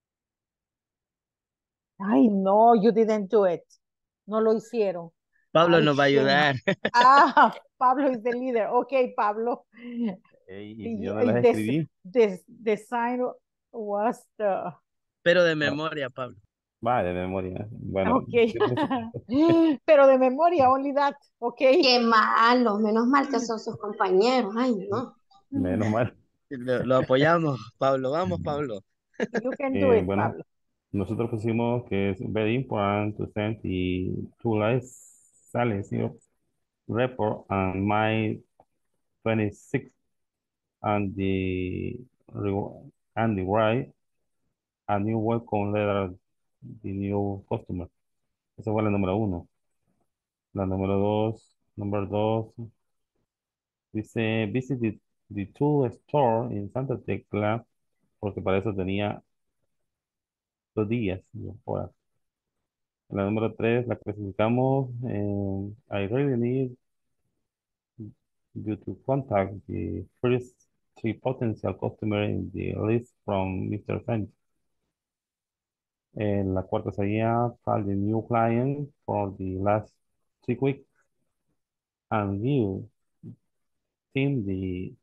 Ay, no, you didn't do it. No lo hicieron. Pablo Ay, nos va a shame. ayudar. Ah, Pablo is the leader. Okay, Pablo. Ey, y Y- yo no y las the, escribí. the, the sign was the... Pero de Ah, memoria, Pablo. va, de memoria. Bueno, Okay. yo puse- Pero de memoria, only that. Okay. Qué malo, menos mal que son sus compañeros. Ay, no. menos mal. Lo, lo apoyamos, Pablo. Vamos, Pablo. You can do Eh, it, bueno, Pablo. nosotros pusimos que es very important to send the two lives sales report on May twenty-sixth and the re- and the write a new welcome letter the new customer. Esa fue la número uno. La número dos, número dos, dice visit the, the tool store in Santa Tecla, porque para eso tenía dos días, dos horas. La número tres la clasificamos en I really need you to contact the first three potential customers in the list from mister Sánchez. En la cuarta sería call the new client for the last three weeks and view team the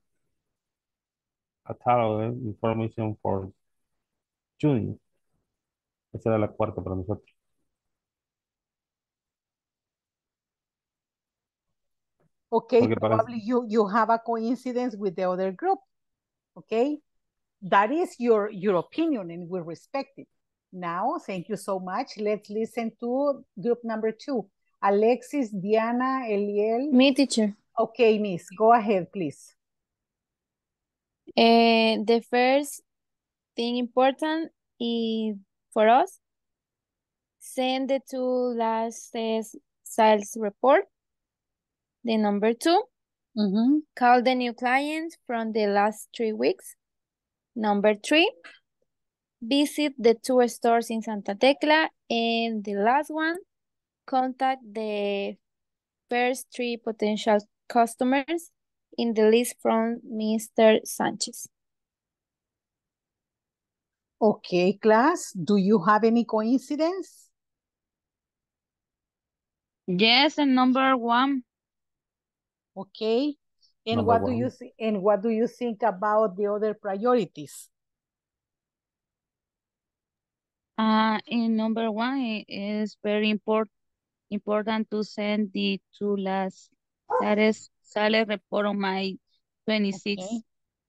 catalog information for June. Esa era la cuarta para nosotros. Okay, Porque para probably you, you have a coincidence with the other group. Okay. That is your, your opinion and we respect it. Now, thank you so much. Let's listen to group number two. Alexis, Diana, Eliel. Me, teacher. Okay, Miss, go ahead, please. Uh, the first thing important is for us, send the two last uh, sales report. The number two, Mm-hmm. call the new clients from the last three weeks. Number three, visit the two stores in Santa Tecla. And the last one, contact the first three potential customers in the list from mister Sanchez. Okay, class, do you have any coincidence? Yes, and number one. Okay. And Number what do one. you th- and what do you think about the other priorities? Uh, in number one, it is very important important to send the two last sales sales report on my twenty-sixth. Okay.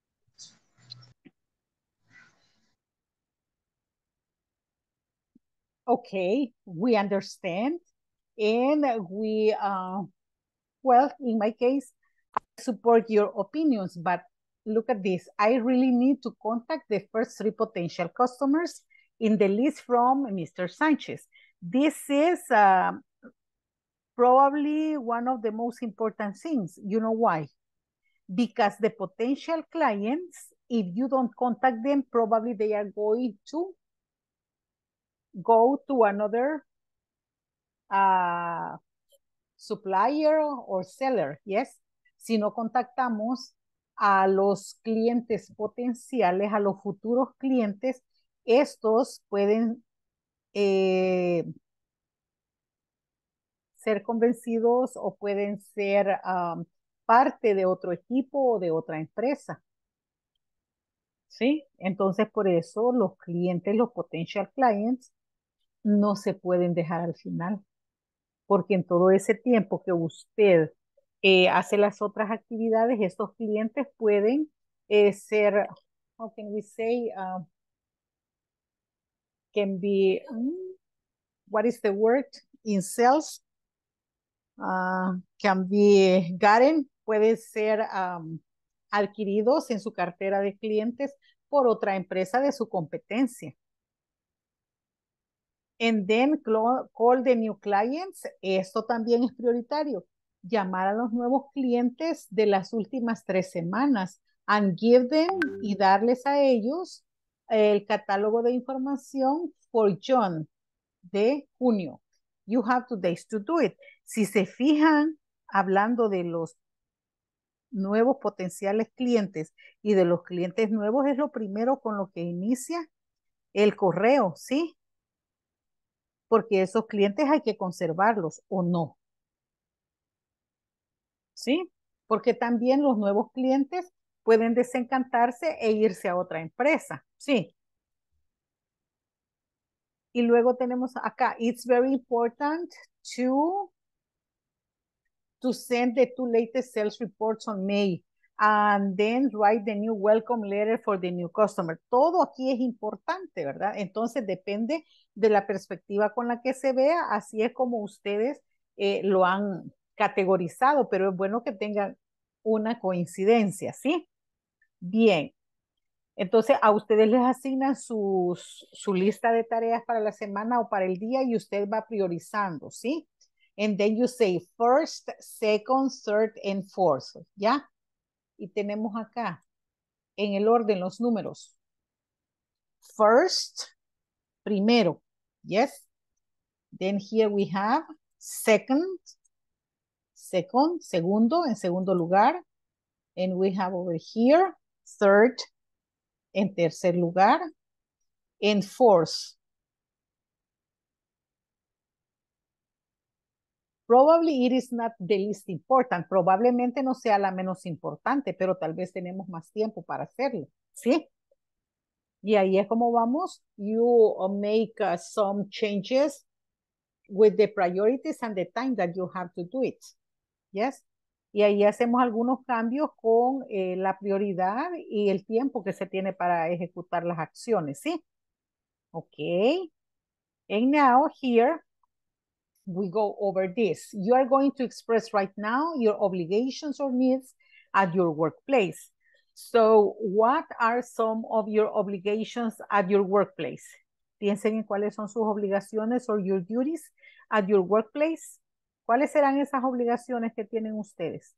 Okay, we understand. And we, uh, well, in my case, I support your opinions, but look at this. I really need to contact the first three potential customers in the list from mister Sanchez. This is um, probably one of the most important things. You know why? Because the potential clients, if you don't contact them, probably they are going to go to another uh, supplier or seller, yes. Si no contactamos a los clientes potenciales, a los futuros clientes, estos pueden eh, ser convencidos o pueden ser um, parte de otro equipo o de otra empresa. ¿Sí? Entonces, por eso los clientes, los potential clients, no se pueden dejar al final. Porque en todo ese tiempo que usted eh, hace las otras actividades, estos clientes pueden eh, ser, how can we say, uh, can be, um, what is the word in sales? Uh, can be gotten, puede ser um, adquiridos en su cartera de clientes por otra empresa de su competencia. And then call the new clients. Esto también es prioritario. Llamar a los nuevos clientes de las últimas tres semanas and give them y darles a ellos el catálogo de información for June de junio. You have two days to do it. Si se fijan, hablando de los nuevos potenciales clientes y de los clientes nuevos, es lo primero con lo que inicia el correo, ¿sí? Porque esos clientes hay que conservarlos o no. ¿Sí? Porque también los nuevos clientes pueden desencantarse e irse a otra empresa. Sí. Y luego tenemos acá, it's very important to, to send the two latest sales reports on May and then write the new welcome letter for the new customer. Todo aquí es importante, ¿verdad? Entonces depende de la perspectiva con la que se vea, así es como ustedes eh, lo han categorizado, pero es bueno que tengan una coincidencia, ¿sí? Bien. Entonces a ustedes les asignan sus, su lista de tareas para la semana o para el día y usted va priorizando, ¿sí? And then you say first, second, third, and fourth, ¿ya? Y tenemos acá en el orden los números. First, primero, yes. Then here we have second, second, segundo, en segundo lugar. And we have over here third, en tercer lugar. And fourth. Probably it is not the least important. Probablemente no sea la menos importante, pero tal vez tenemos más tiempo para hacerlo, ¿sí? Y ahí es como vamos. You make uh, some changes with the priorities and the time that you have to do it. Yes. Y ahí hacemos algunos cambios con eh, la prioridad y el tiempo que se tiene para ejecutar las acciones, ¿sí? Okay. And now here we go over this. You are going to express right now your obligations or needs at your workplace. So what are some of your obligations at your workplace? Piensen en cuáles son sus obligaciones or your duties at your workplace. ¿Cuáles serán esas obligaciones que tienen ustedes?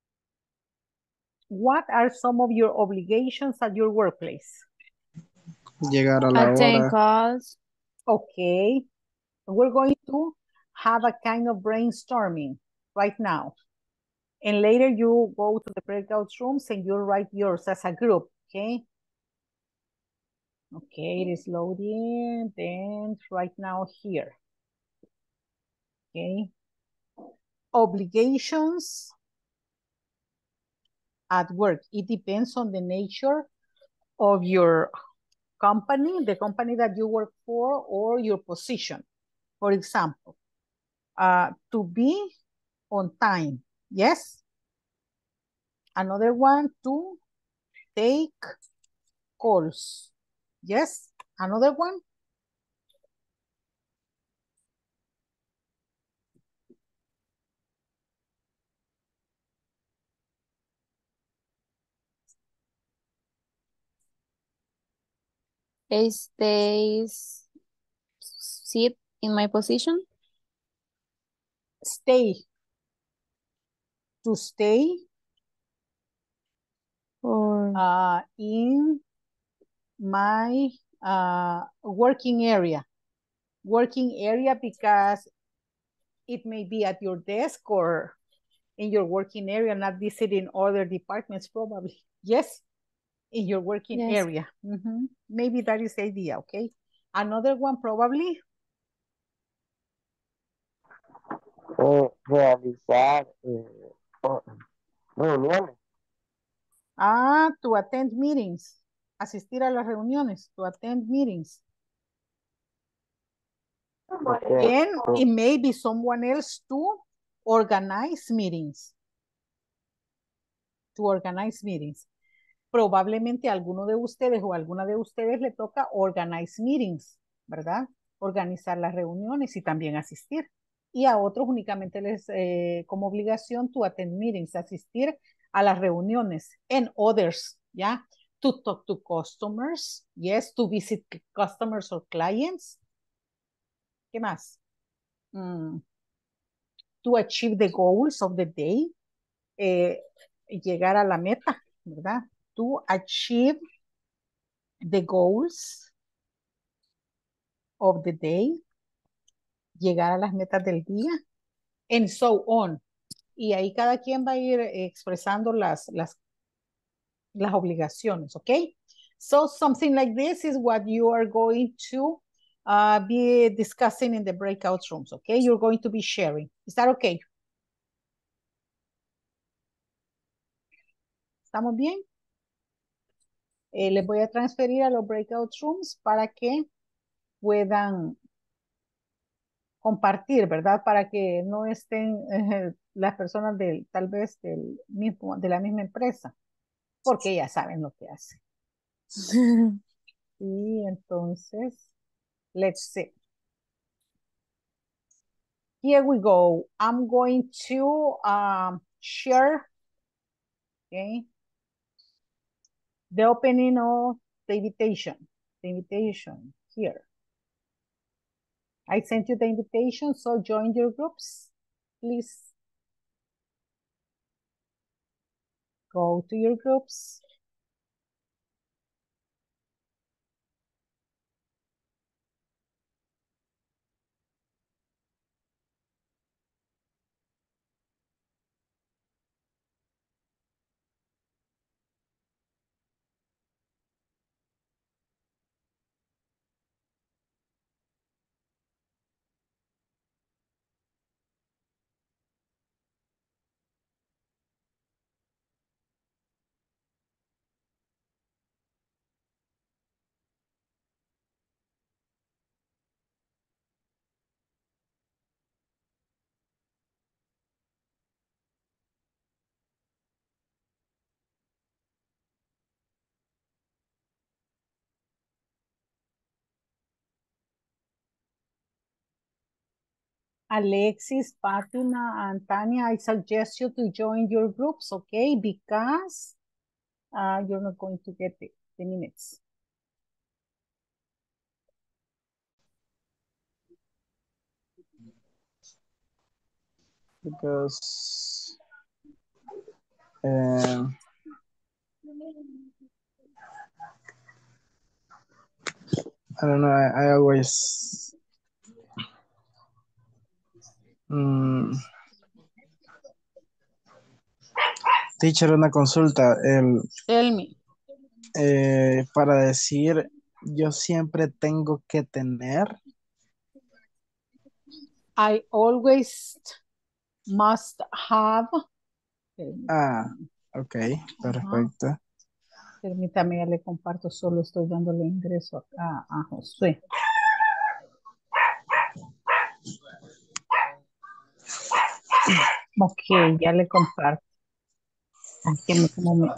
What are some of your obligations at your workplace? Llegar a la Attend hora. calls. Okay. We're going to have a kind of brainstorming right now. And later you go to the breakout rooms and you write yours as a group, okay? Okay, it is loading. Then right now here. Okay. Obligations at work. It depends on the nature of your company, the company that you work for, or your position. For example, uh, to be on time. Yes. Another one, to take calls. Yes. Another one. Stay sit in my position. stay. To stay Or uh, in my uh, working area. Working area because it may be at your desk or in your working area, not visiting other departments probably. Yes, in your working yes. area. Mhm. Maybe that is the idea, okay? Another one probably. Eh, realizar eh, oh, reuniones. Ah, to attend meetings. Asistir a las reuniones, to attend meetings. Okay. And it may be someone else to organize meetings. To organize meetings. Probablemente a alguno de ustedes o a alguna de ustedes le toca organize meetings, ¿verdad? Organizar las reuniones y también asistir. Y a otros únicamente les, eh, como obligación, to attend meetings, asistir a las reuniones. And others, ¿ya? To talk to customers, yes, to visit customers or clients. ¿Qué más? Mm, to achieve the goals of the day. Eh, llegar a la meta, ¿verdad? To achieve the goals of the day, llegar a las metas del día, and so on. Y ahí cada quien va a ir expresando las, las, las obligaciones, ¿ok? So something like this is what you are going to uh, be discussing in the breakout rooms, okay? You're going to be sharing. Is that okay? ¿Estamos bien? Eh, les voy a transferir a los breakout rooms para que puedan compartir, ¿verdad? Para que no estén eh, las personas del, tal vez del mismo, de la misma empresa, porque ya saben lo que hacen. Y entonces, let's see. Here we go. I'm going to um, share, okay, the opening of the invitation. The invitation here. I sent you the invitation, so join your groups, please. Go to your groups. Alexis, Fatima, and Tanya, I suggest you to join your groups, okay? Because uh, you're not going to get the, the minutes. Because um, I don't know, I, I always um, teacher, una consulta, el, Tell me. eh, para decir yo siempre tengo que tener. I always must have. Ah, ok, perfecto. Uh-huh. Permítame, ya le comparto, solo estoy dándole ingreso acá a Josué. Ok, ya le comparto. Aquí me, como me...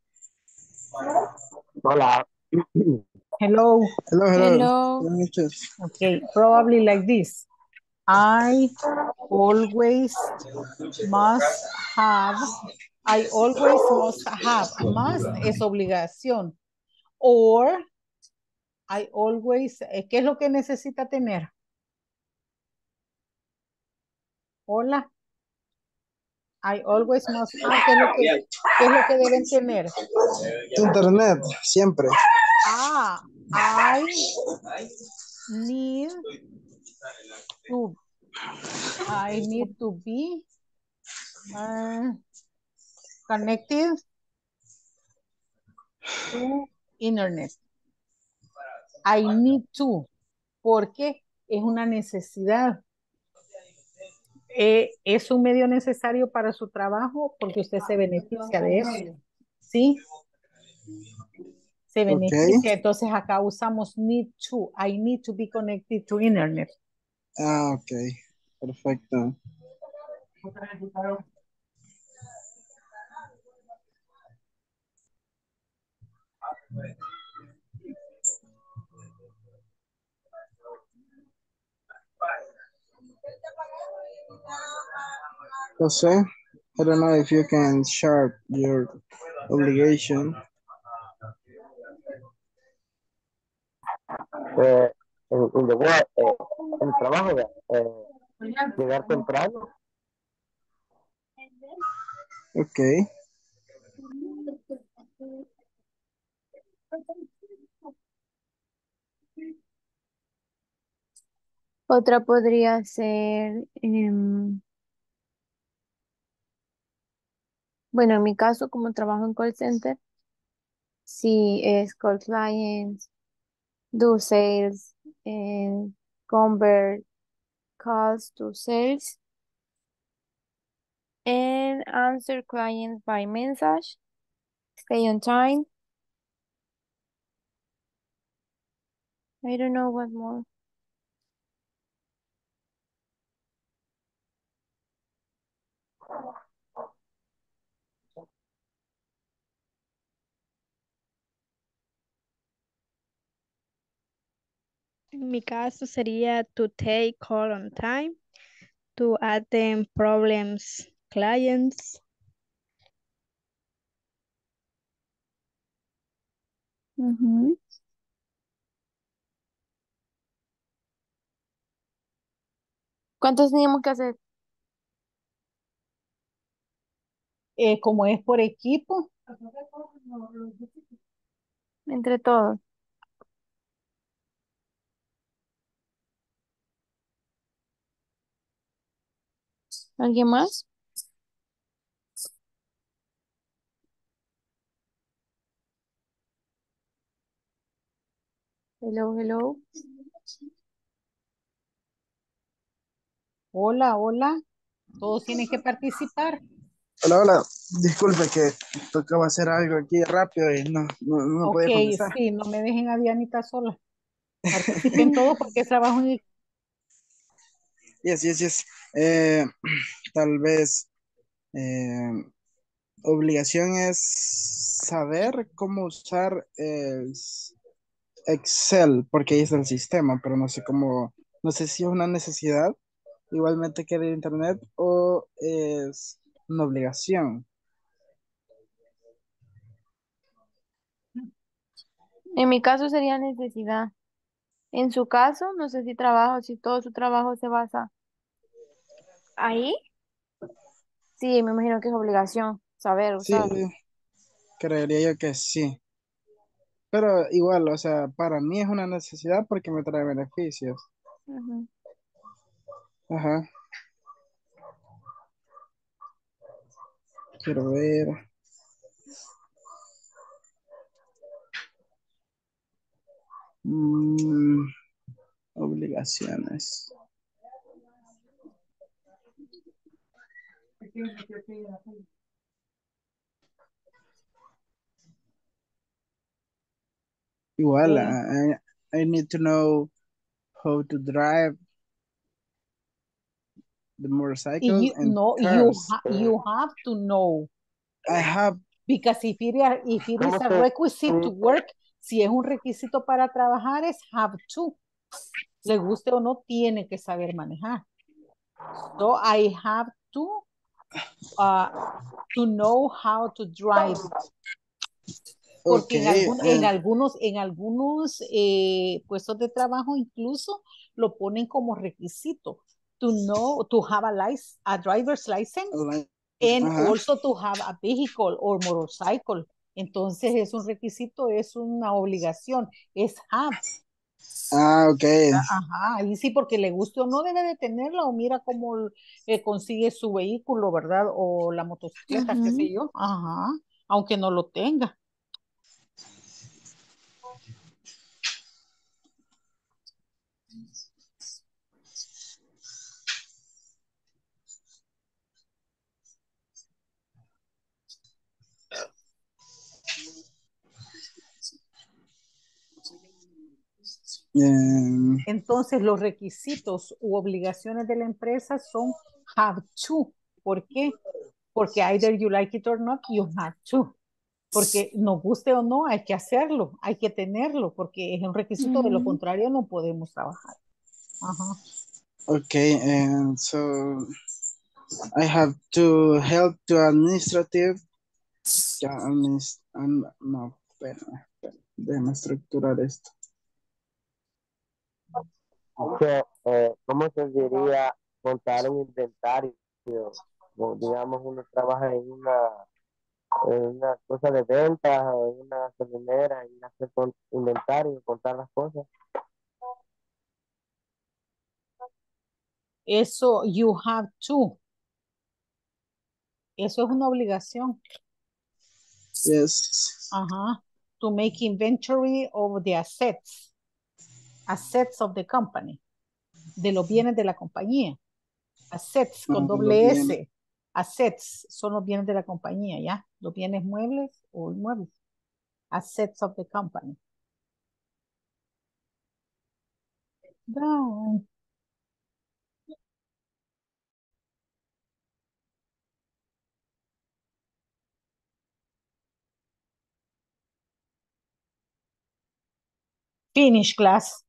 Hola. Hello. Hello, hello. Hello. Okay, probably like this. I always must have. I always must have. Must es obligación. Or I always, ¿qué es lo que necesita tener? Hola. I always must have. ¿Qué es lo que, qué es lo que deben tener? Internet, siempre. Ah, I need to, I need to be uh, connected to internet. I need to, porque es una necesidad. Eh, es un medio necesario para su trabajo porque usted se beneficia de eso. ¿Sí? Se beneficia. Ok. Entonces acá usamos need to. I need to be connected to internet. Ah, ok. Perfecto. Jose, I don't know if you can share your obligation. Eh, en, en the work, eh, en el trabajo, eh, llegar temprano. Ok. Otra podría ser, em, bueno, en mi caso, como trabajo en call center, si es call clients, do sales, and convert calls to sales, and answer clients by message, stay on time. I don't know what more. En mi caso sería to take call on time, to attend problems clients. Ujú. ¿Cuántos teníamos que hacer? Eh, como es por equipo, Entre todos. ¿Alguien más? Hello, hello. hola, hola, todos tienen que participar. Hola, hola. Disculpe que tocaba hacer algo aquí rápido y no, no, no Ok, podía contestar. sí, no me dejen a Dianita sola. Participen todos porque es trabajo en equipo. Yes, yes, yes. Eh, tal vez eh, obligación es saber cómo usar el Excel, porque ahí está el sistema, pero no sé cómo, no sé si es una necesidad, igualmente que de internet, o es una obligación. En mi caso sería necesidad. En su caso, no sé si trabajo, si todo su trabajo se basa ahí. Sí, me imagino que es obligación saber Sí, usar. creería yo que sí. Pero igual, o sea, para mí es una necesidad porque me trae beneficios. Ujú. Ajá. Quiero ver. Mm, obligaciones. Igual, Eh, I, I need to know how to drive the motorcycles you, and no, you, cars. ha you have to know. I have. Because if it, is- if it is ¿Cómo a se requisite to work, si es un requisito para trabajar, es have to. Le guste o no, tiene que saber manejar. So I have to, uh, to know how to drive. Porque Ok, en, algún, en eh, algunos, en algunos eh, puestos de trabajo incluso lo ponen como requisito. to know, to have a license, a driver's license, Li- and Ajá. also to have a vehicle or motorcycle. Entonces es un requisito, es una obligación, es have. Ah, ok. Ajá, y sí, porque le guste o no debe de tenerla, o mira cómo eh, consigue su vehículo, ¿verdad? O la motocicleta, qué sé yo. Ajá, aunque no lo tenga. Em, Entonces, los requisitos u obligaciones de la empresa son have to. ¿Por qué? Porque either you like it or not, you have to. Porque nos guste o no, hay que hacerlo, hay que tenerlo, porque es un requisito, de lo contrario no podemos trabajar. Ajá. okay, and so I have to help to administrative. Ya, adminis- an- no, espera, espera, déjame estructurar esto. Que, eh, ¿cómo se diría montar un inventario? O, digamos, uno trabaja en una, en una cosa de venta o en una gasolinera y hace con inventario, contar las cosas. Eso, you have to. Eso es una obligación. Yes. Ajá. To make inventory of the assets. Assets of the company. De los bienes de la compañía. Assets con Ah, doble los S. bienes. Assets son los bienes de la compañía, ¿ya? Los bienes muebles o inmuebles. Assets of the company. Down. Finish, class.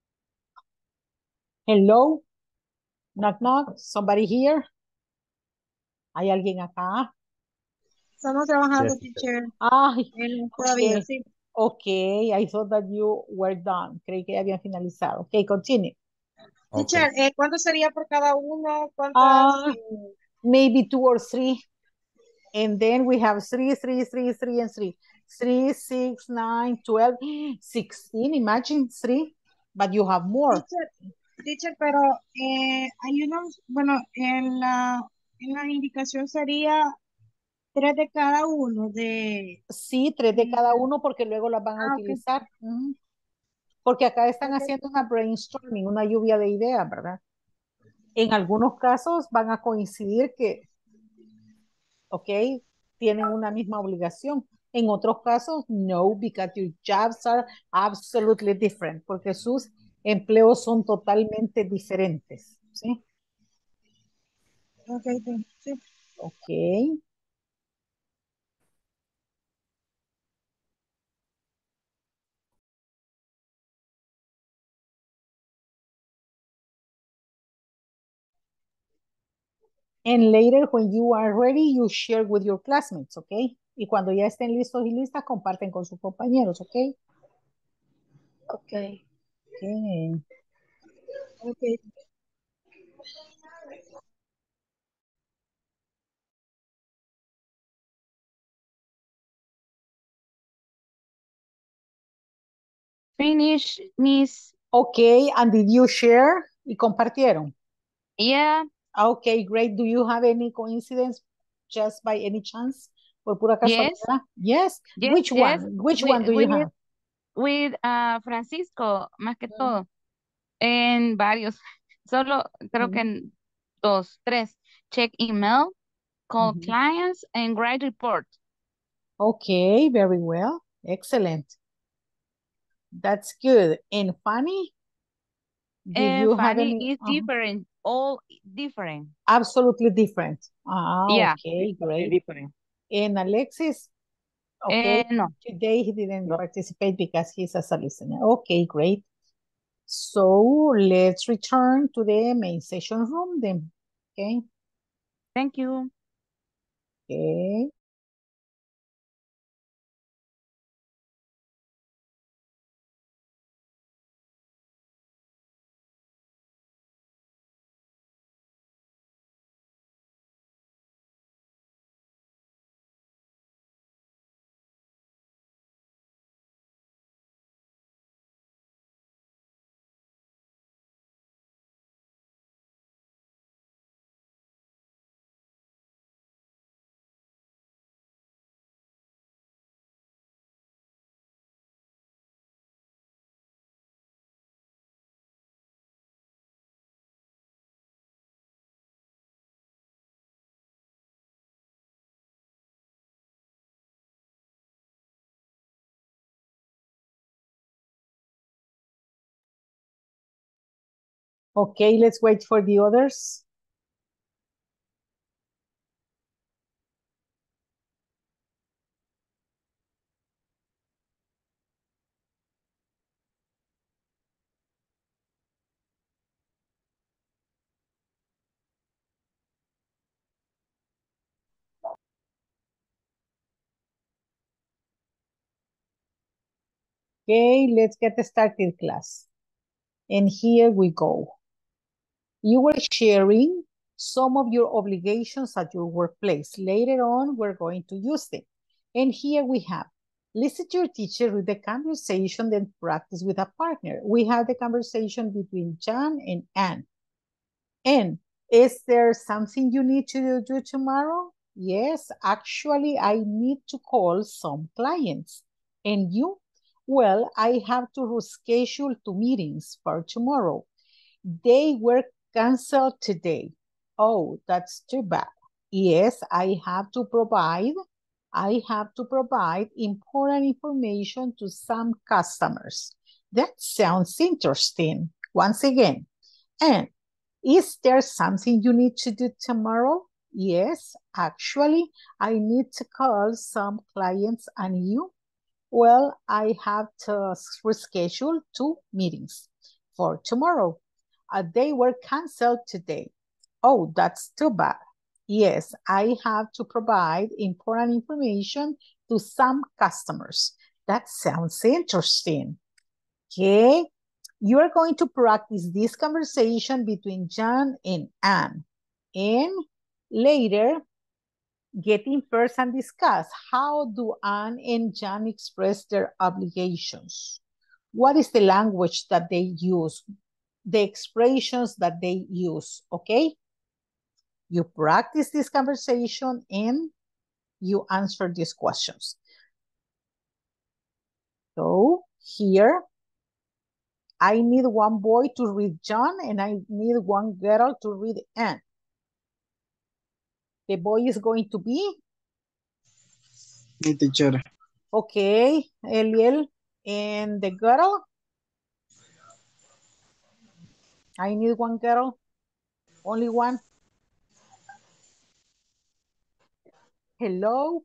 Hello. Knock, knock. Somebody here. ¿Hay alguien acá? Estamos trabajando, Yes. teacher. Ay, Él todavía, ok. sí. Ok, I thought that you were done. Creí que ya habían finalizado. Ok, continue. Okay. Teacher, eh, ¿cuánto sería por cada uno? ¿Cuántas? Ah, eh, maybe two or three. And then we have three, three, three, three, and three. Three, six, nine, twelve, sixteen. Imagine three, but you have more. Teacher, teacher, pero eh, hay unos, bueno, en la, en la indicación sería tres de cada uno de... Sí, tres de cada uno porque luego las van a Ah, ok. utilizar. Ujú. Porque acá están Ok. haciendo una brainstorming, una lluvia de ideas, ¿verdad? En algunos casos van a coincidir que, ok, tienen una misma obligación. En otros casos, no, because your jobs are absolutely different, porque sus empleos son totalmente diferentes. ¿Sí? Ok, sí, sí. Ok. And later, when you are ready, you share with your classmates, ¿ok? Y cuando ya estén listos y listas, comparten con sus compañeros, ¿ok? Ok. Ok. Ok. Finish, Miss. Ok, and did you share? Y compartieron. Yeah. Okay, great. Do you have any coincidence just by any chance? Por pura Yes. casualidad? Yes. Yes, Which yes. one? Which With, one do you with, have? with uh, Francisco, más que Mm. todo. En varios. Solo creo que Mm. en dos, tres. Check email, call Mhm. clients, and write report. Okay, very well. Excellent. That's good. And Fanny, did And you have funny any? is Uh-huh. different, all different. Absolutely different. Ah, Yeah. okay, great. different. And Alexis, okay, Eh, no. today he didn't No. participate because he's as a listener. Okay, great. So let's return to the main session room then. Okay. Thank you. Okay. Okay, let's wait for the others. Okay, let's get started, class. And here we go. You were sharing some of your obligations at your workplace. Later on, we're going to use them. And here we have, listen to your teacher, read the conversation, then practice with a partner. We have the conversation between John and Anne. Anne, is there something you need to do tomorrow? Yes, actually, I need to call some clients. And you? Well, I have to reschedule two meetings for tomorrow. They were canceled today. Oh, that's too bad. Yes, I have to provide, I have to provide important information to some customers. That sounds interesting. Once again, and is there something you need to do tomorrow? Yes, actually, I need to call some clients. And you? Well, I have to reschedule two meetings for tomorrow. Uh, they were canceled today. Oh, that's too bad. Yes, I have to provide important information to some customers. That sounds interesting. Okay, you are going to practice this conversation between John and Anne. And later, get in first and discuss how do Anne and John express their obligations. What is the language that they use? The expressions that they use, okay? You practice this conversation and you answer these questions. So here, I need one boy to read John and I need one girl to read Anne. The boy is going to be? Me, teacher. Okay, Eliel. And the girl? I need one girl. Only one. Hello.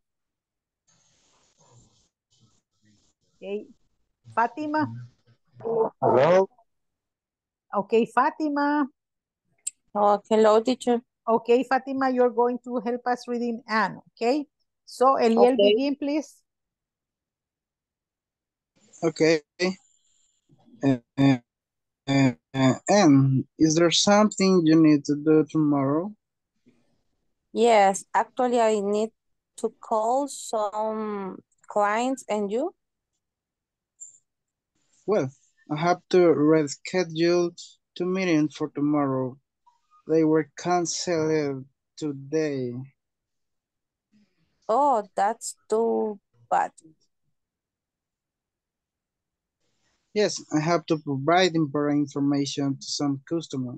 Okay. Fatima. Hello. Okay, Fatima. Oh, hello, teacher. Okay, Fatima, you're going to help us reading Anne, okay? So, Eliel, Okay. begin, please. Okay. Uh, uh, uh, uh, and is there something you need to do tomorrow? Yes, actually, I need to call some clients. And you? Well, I have to reschedule two meetings for tomorrow. They were canceled today. Oh, that's too bad. Yes, I have to provide important information to some customer.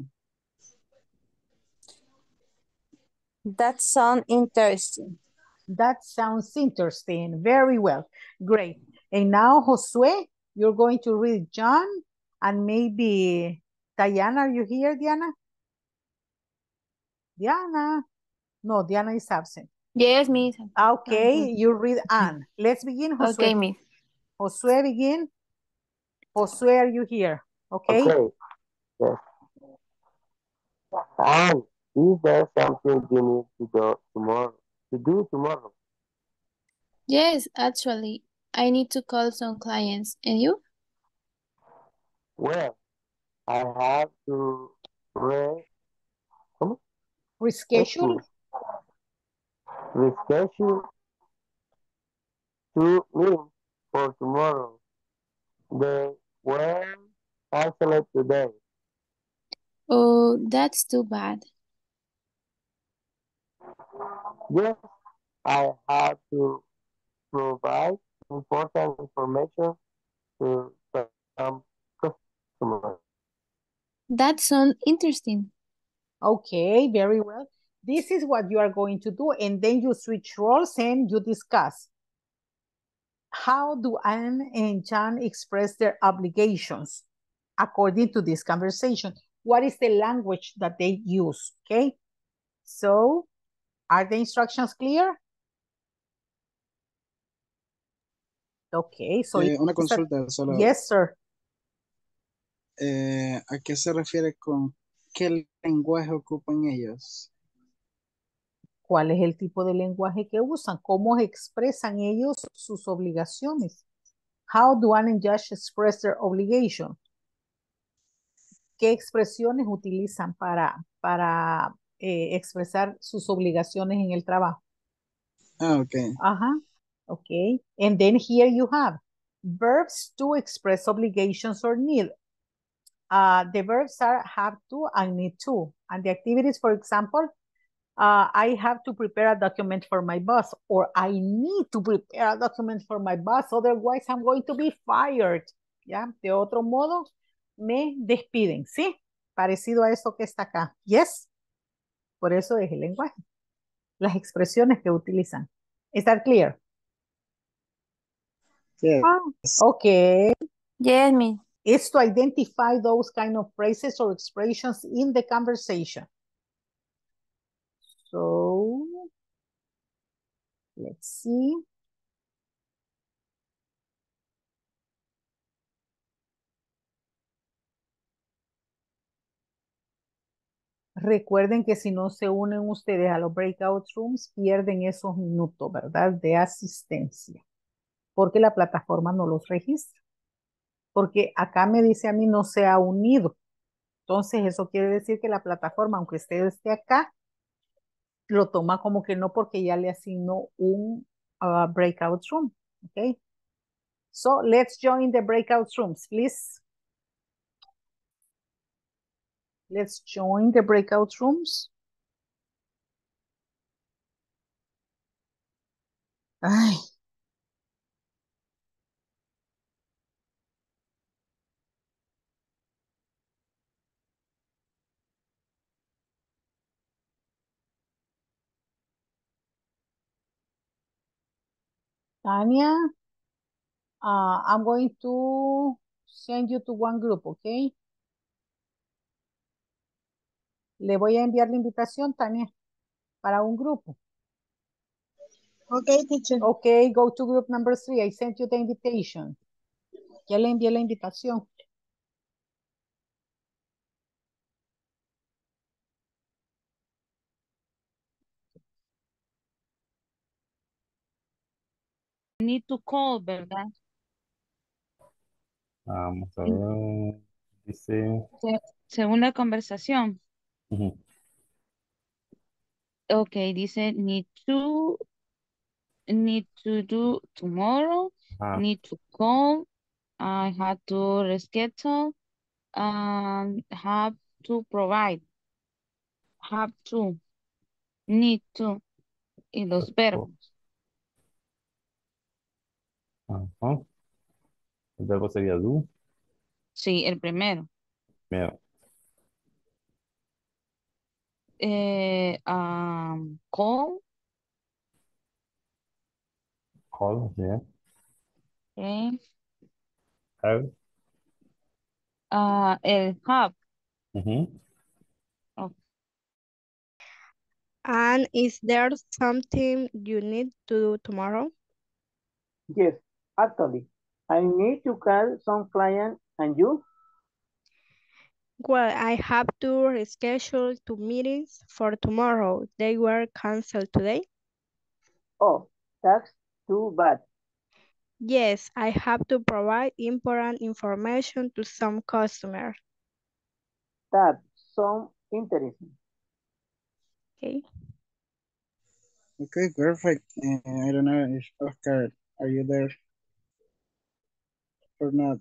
That sounds interesting. That sounds interesting. Very well. Great. And now, Josue, you're going to read John and maybe Diana. Are you here, Diana? Diana. No, Diana is absent. Yes, miss. Okay, you read Anne. Let's begin, Josue. Okay, miss. Josue, begin. Josue, are you here? Okay. Okay. Yes. And is there something you need to do tomorrow? To do tomorrow? Yes, actually, I need to call some clients. And you? Well, I have to re ¿cómo? Reschedule. Reschedule two meetings for tomorrow. They were canceled today. Oh, that's too bad. Yes, I have to provide important information to some customers. That sounds interesting. Okay, very well. This is what you are going to do, and then you switch roles and you discuss. How do Anne and John express their obligations according to this conversation? what is the language that they use, okay? So, are the instructions clear? Okay, so Eh, una it's a- consulta solo. yes, sir. Eh, ¿a qué se refiere con qué lenguaje ocupan ellos? ¿Cuál es el tipo de lenguaje que usan? ¿Cómo expresan ellos sus obligaciones? How do Anne and Josh express their obligation? ¿Qué expresiones utilizan para, para eh, expresar sus obligaciones en el trabajo? Ah, ok. Ajá, okay. And then here you have verbs to express obligations or need. Uh, the verbs are have to and need to. And the activities, for example, uh, I have to prepare a document for my boss, or I need to prepare a document for my boss, otherwise I'm going to be fired. ¿Ya? De otro modo, me despiden, ¿sí? Parecido a eso que está acá. Yes. Por eso es el lenguaje. Las expresiones que utilizan. ¿Is that clear? Yes. Ah, okay. Yes, me. It's to identify those kind of phrases or expressions in the conversation. So, let's see. Recuerden que si no se unen ustedes a los breakout rooms, pierden esos minutos, ¿verdad? De asistencia. Porque la plataforma no los registra. Porque acá me dice a mí no se ha unido. Entonces eso quiere decir que la plataforma, aunque usted esté acá, lo toma como que no porque ya le asignó un uh, breakout room. ¿Ok? So let's join the breakout rooms, please. Let's join the breakout rooms. Ay. Tania, uh, I'm going to send you to one group, okay? Le voy a enviar la invitación, Tania, para un grupo. Okay, teacher. Okay, go to group number three. I sent you the invitation. Ya le envié la invitación. Need to call, ¿verdad? Vamos a ver. Dice. Se- según la conversación. Ujú. Ok, dice need to, need to do tomorrow, Ah, need to call, I had to reschedule, um, have to provide, have to, need to, y los verbos. ajá. El verbo sería do. Sí, el primero. Mira, Eh, um, call, call, yeah. okay. Have. Ah, el have. Ujú. Ok. And is there something you need to do tomorrow? Yes, actually, I need to call some client and you? Well, I have to reschedule two meetings for tomorrow. They were canceled today. Oh, that's too bad. Yes, I have to provide important information to some customers. That's so interesting. Okay. Okay, perfect. Uh, I don't know if Oscar, are you there or not?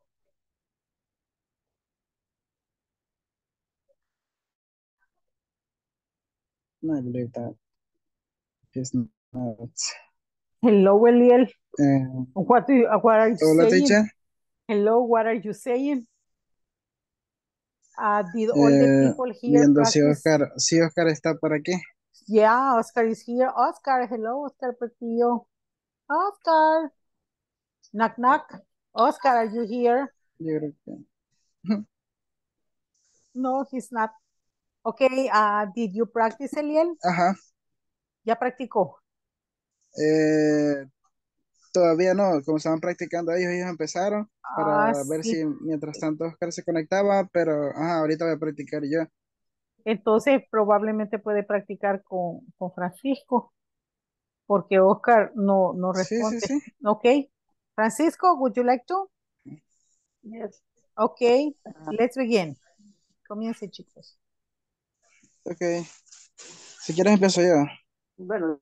No, I believe that he's not. Hello, Eliel. Uh, What, do you, what are you hola, saying? teacher. Hello, what are you saying? Uh, did all the Eh, people here viendo si practice? Oscar, si Oscar está por aquí. Yeah, Oscar is here. Oscar, hello, Oscar Petillo. Oscar. Knock, knock. Oscar, are you here? Yo creo que. No, he's not. Okay, uh, did you practice, Eliel? Ajá. ¿Ya practicó? Eh, todavía no, como estaban practicando ellos, ellos empezaron Ah, para ver sí. si mientras tanto Oscar se conectaba, pero ajá, ahorita voy a practicar yo. Entonces probablemente puede practicar con, con Francisco, porque Oscar no, no Sí, sí, responde. sí. Ok. Francisco, would you like to? Yes. Okay, let's begin. Comience, chicos. Ok. Si quieres empiezo yo. Bueno,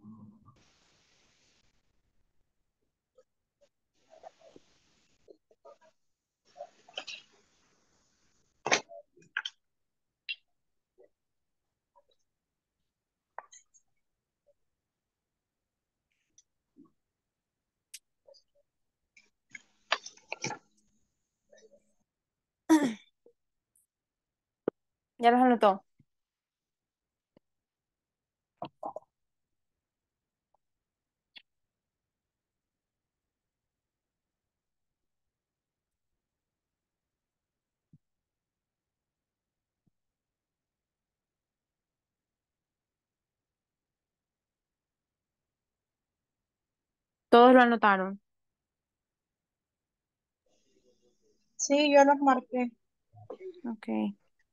Ya los anotó. Todos lo anotaron. Sí, yo los marqué. Ok.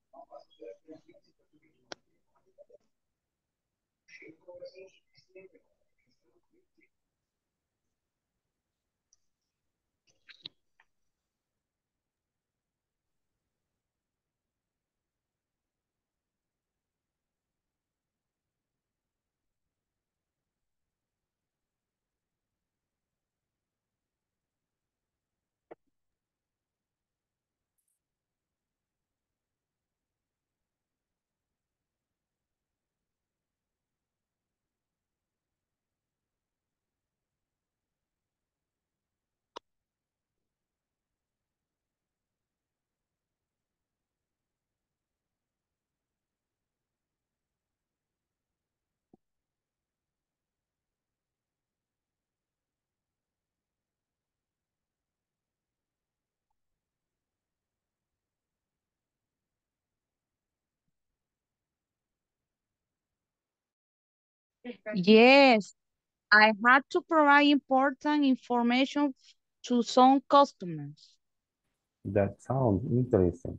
Yes, I had to provide important information to some customers. That sounds interesting.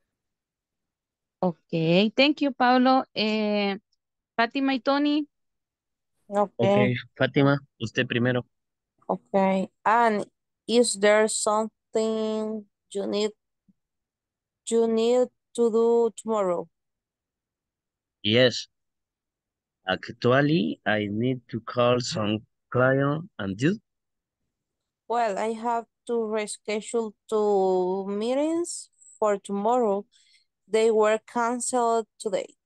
Okay, thank you, Pablo. Eh, Fátima y Tony. Okay. Ok, Fátima, usted primero. Okay. And is there something you need you need to do tomorrow? Yes, actually, I need to call some client and you. Well, I have to reschedule two meetings for tomorrow. They were canceled today.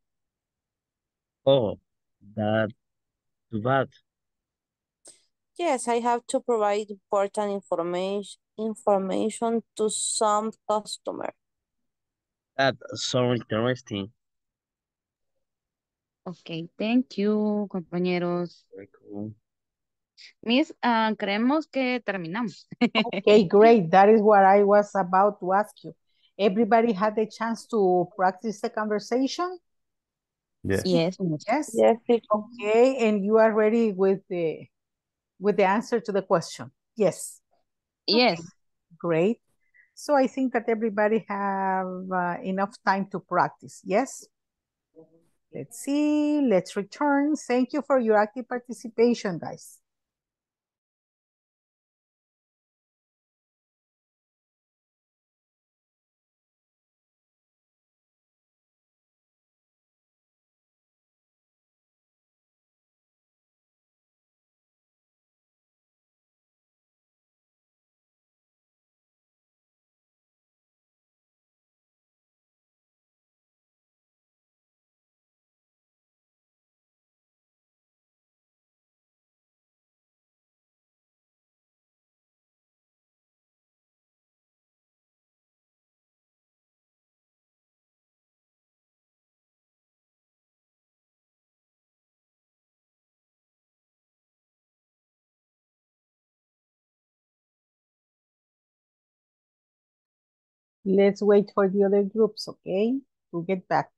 Oh, that too bad. Yes, I have to provide important information information to some customer. That's so interesting. Ok, thank you, compañeros. Very cool. Miss, ah, creemos que terminamos. Okay, great. That is what I was about to ask you. Everybody had the chance to practice the conversation? Yes. Yes. Yes. Yes, teacher. Okay, and you are ready with the with the answer to the question? Yes. Yes. Okay, great. So I think that everybody have uh, enough time to practice. Yes. Let's see. Let's return. Thank you for your active participation, guys. Let's wait for the other groups, okay? We'll get back.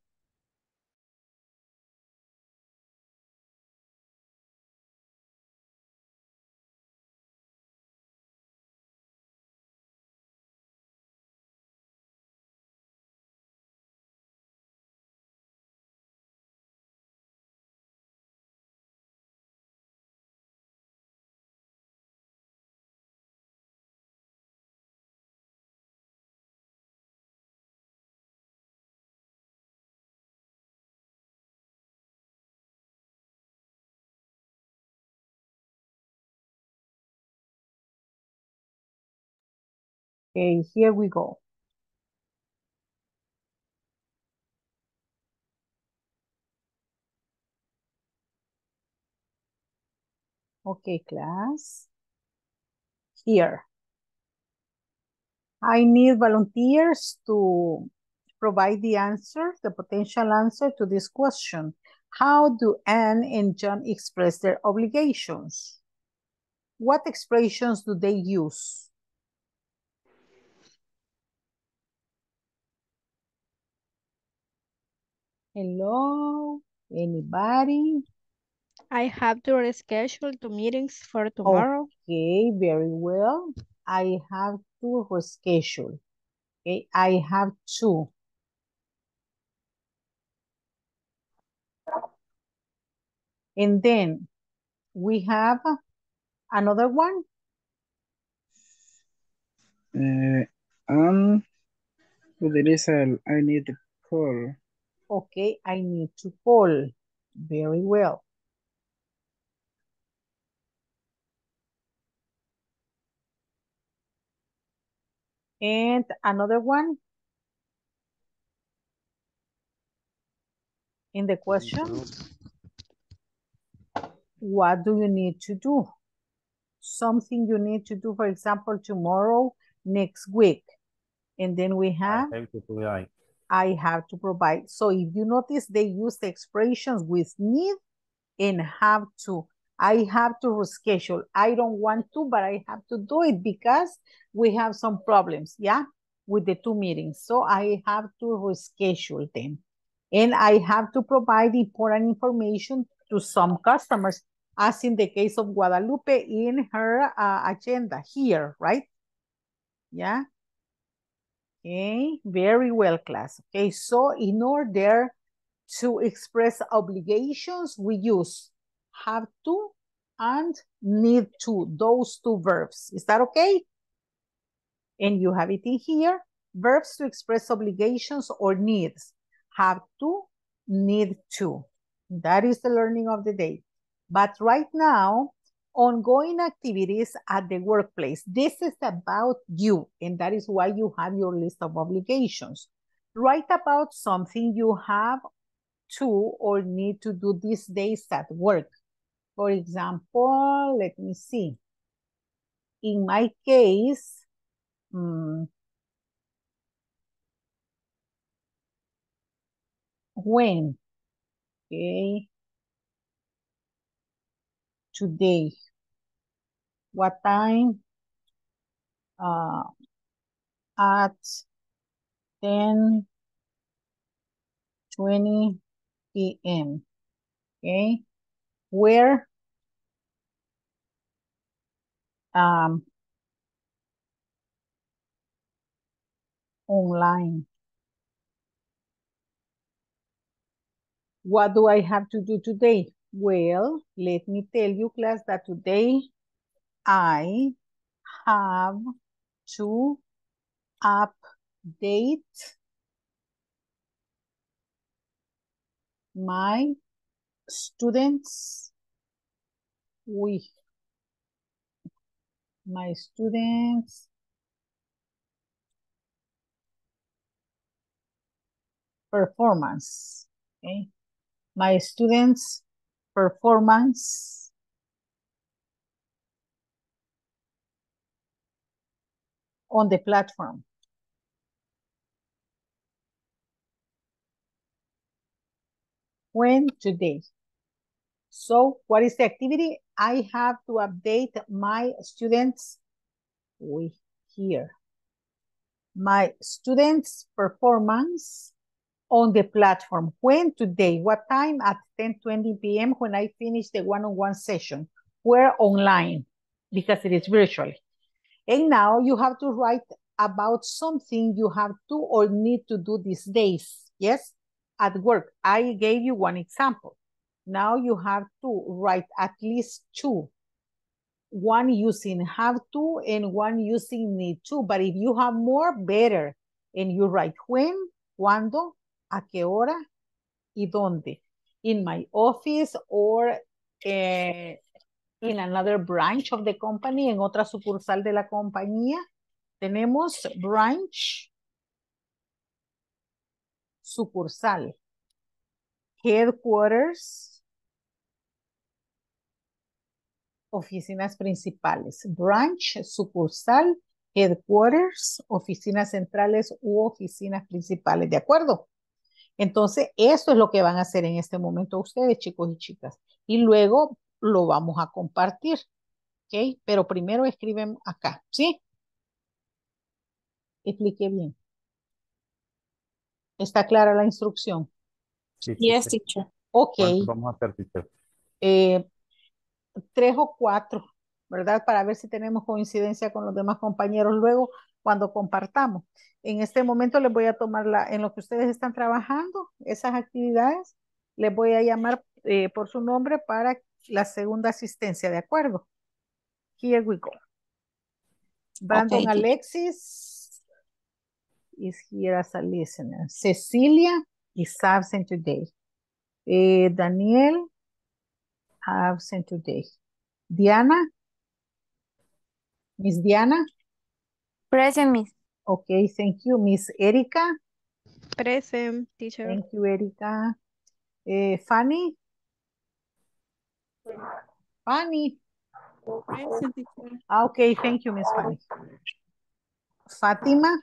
Okay, here we go. Okay, class. Here. I need volunteers to provide the answer, the potential answer to this question. How do Anne and John express their obligations? What expressions do they use? Hello, anybody? I have to reschedule two meetings for tomorrow. Okay, very well. I have to reschedule. Okay, I have to. And then we have another one. Uh, um, utiliza el I need to call. Okay, I need to call. Very well. And another one in the question. What do you need to do? Something you need to do, for example, tomorrow, next week. And then we have, I have to provide. I have to provide. So if you notice, they use the expressions with need and have to. I have to reschedule. I don't want to, but I have to do it because we have some problems, yeah, with the two meetings. So I have to reschedule them. And I have to provide important information to some customers, as in the case of Guadalupe in her uh, agenda here, right? Yeah. Okay, very well, class. Okay, so in order to express obligations, we use have to and need to, those two verbs. Is that okay? And you have it in here. Verbs to express obligations or needs. Have to, need to. That is the learning of the day. But right now, ongoing activities at the workplace. This is about you, and that is why you have your list of obligations. Write about something you have to or need to do these days at work. For example, let me see. In my case, um, when, okay, today, what time? Uh, at ten twenty p m Okay, where? Um, online. What do I have to do today? Well, let me tell you, class, that today I have to update my students with my students performance. Okay, my students performance on the platform. When? Today. So what is the activity? I have to update my students with here. my students' performance on the platform. When? Today. What time? At ten twenty p m when I finish the one-on-one session. We're online because it is virtually. And now you have to write about something you have to or need to do these days. Yes? At work. I gave you one example. Now you have to write at least two. One using have to and one using need to. But if you have more, better. And you write when, cuando, a qué hora, y dónde. In my office or uh, in another branch of the company, en otra sucursal de la compañía. Tenemos branch, sucursal, headquarters, oficinas principales. Branch, sucursal, headquarters, oficinas centrales u oficinas principales. ¿De acuerdo? Entonces, esto es lo que van a hacer en este momento ustedes, chicos y chicas. Y luego lo vamos a compartir. ¿Ok? Pero primero escriben acá. ¿Sí? Expliqué bien. ¿Está clara la instrucción? Sí, sí, Yes, sí. teacher. Ok. ¿Cuántos vamos a hacer, teacher? Eh, tres o cuatro, ¿verdad? Para ver si tenemos coincidencia con los demás compañeros luego cuando compartamos. En este momento les voy a tomar la, en lo que ustedes están trabajando, esas actividades, les voy a llamar eh, por su nombre para la segunda asistencia, ¿de acuerdo? Here we go. Brandon Okay, teacher. Alexis is here as a listener. Cecilia is absent today. Eh, Daniel, absent today. Diana, Miss Diana. Present, Miss. Okay, thank you. Miss Erika. Present, teacher. Thank you, Erika. Eh, Fanny. Fanny. Present, teacher. Ah, okay, thank you, Miss Fanny. Fatima.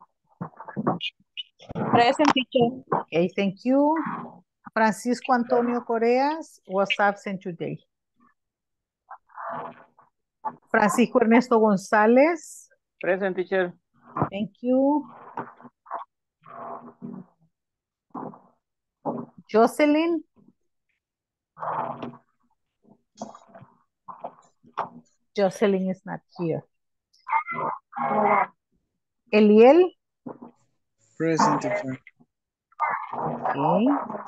Present, teacher. Okay, thank you. Francisco Antonio Correas was absent today. Francisco Ernesto González. Present, teacher. Thank you. Jocelyn. Jocelyn is not here. Eliel. Present, teacher. Okay.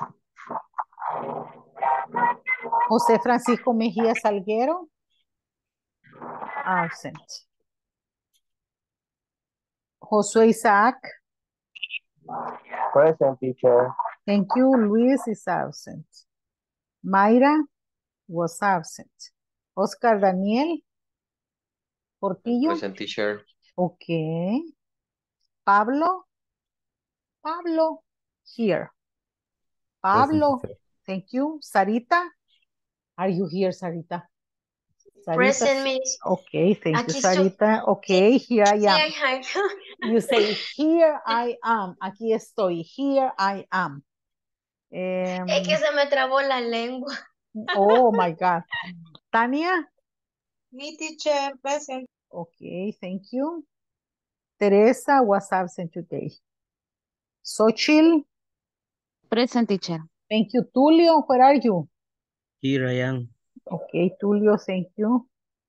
José Francisco Mejía Salguero. Absent. Josué Isaac. Present, teacher. Thank you. Luis is absent. Mayra was absent. Oscar Daniel Portillo. Present, teacher. Okay. Pablo. Pablo here. Pablo. Present, teacher. Thank you. Sarita. Are you here, Sarita? Sarita. Present, Miss. Okay, thank Aquí you, estoy. Sarita. Okay, here I Sí, am. I am. You say, here I am. Aquí estoy. Here I am. Um, Es que se me trabó la lengua. oh, my God. Tania? Mi teacher, present. Okay, thank you. Teresa was absent today. Xochitl? Present, teacher. Thank you. Tulio, where are you? Here I am. Okay, Tulio, thank you.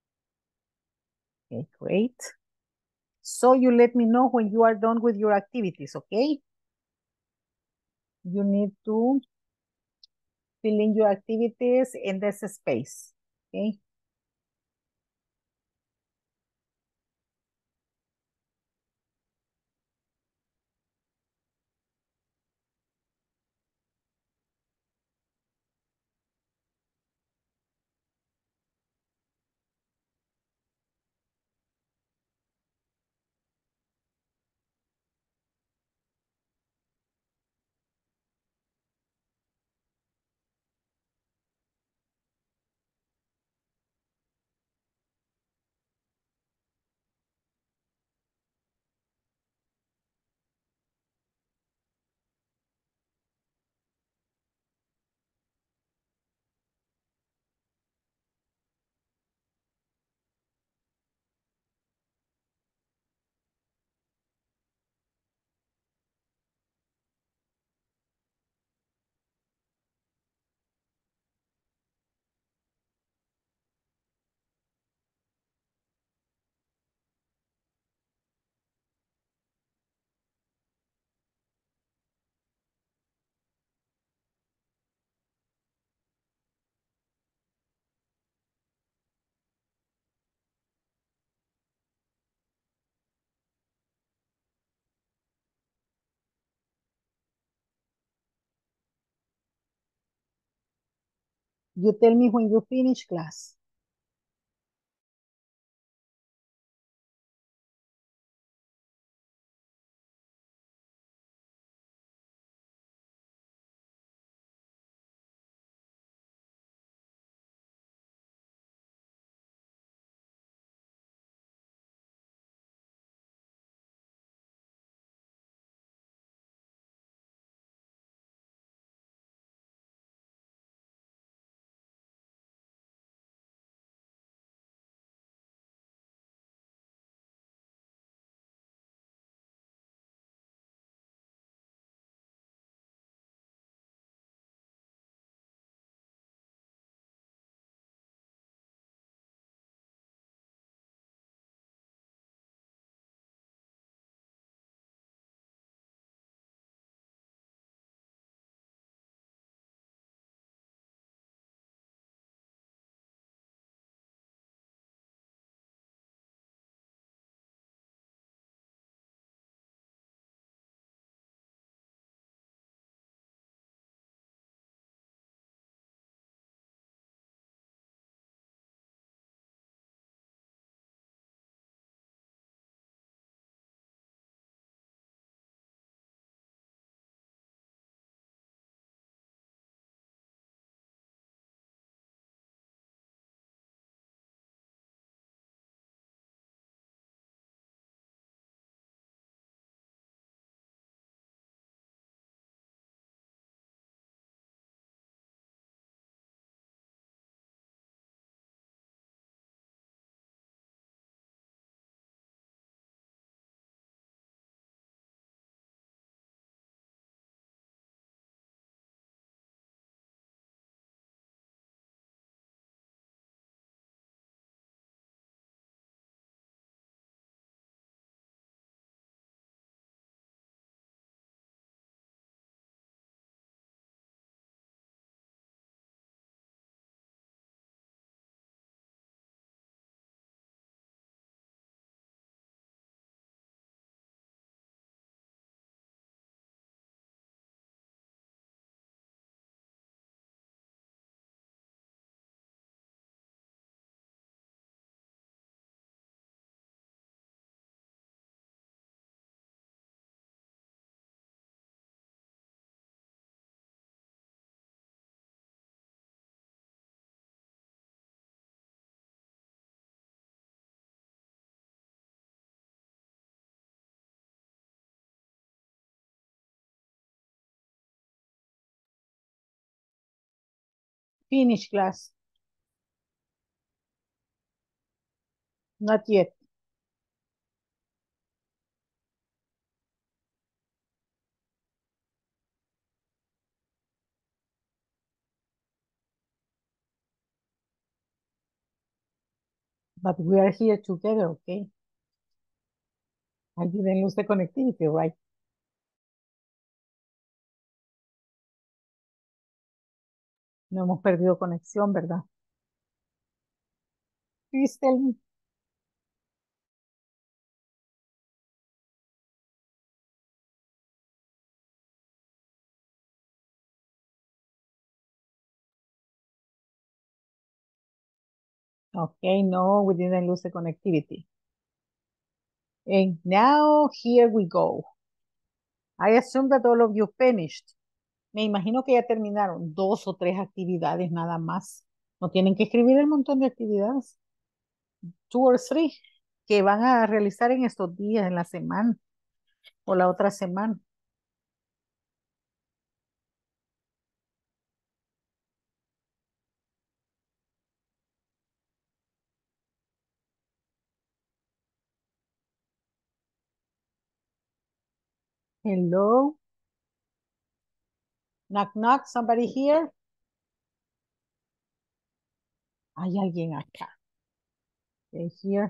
Okay, great. So you let me know when you are done with your activities, okay? You need to fill in your activities in this space, okay? You tell me when you finish class. Finish class. Not yet. But we are here together, okay? I didn't lose the connectivity, right? No hemos perdido conexión, ¿verdad? Please tell me. Okay, no, we didn't lose the connectivity. And now here we go. I assume that all of you finished. Me imagino que ya terminaron dos o tres actividades nada más. No tienen que escribir el montón de actividades. Two or three que van a realizar en estos días, en la semana o la otra semana. Hello. Knock, knock, somebody here? Hay alguien acá. Okay, here.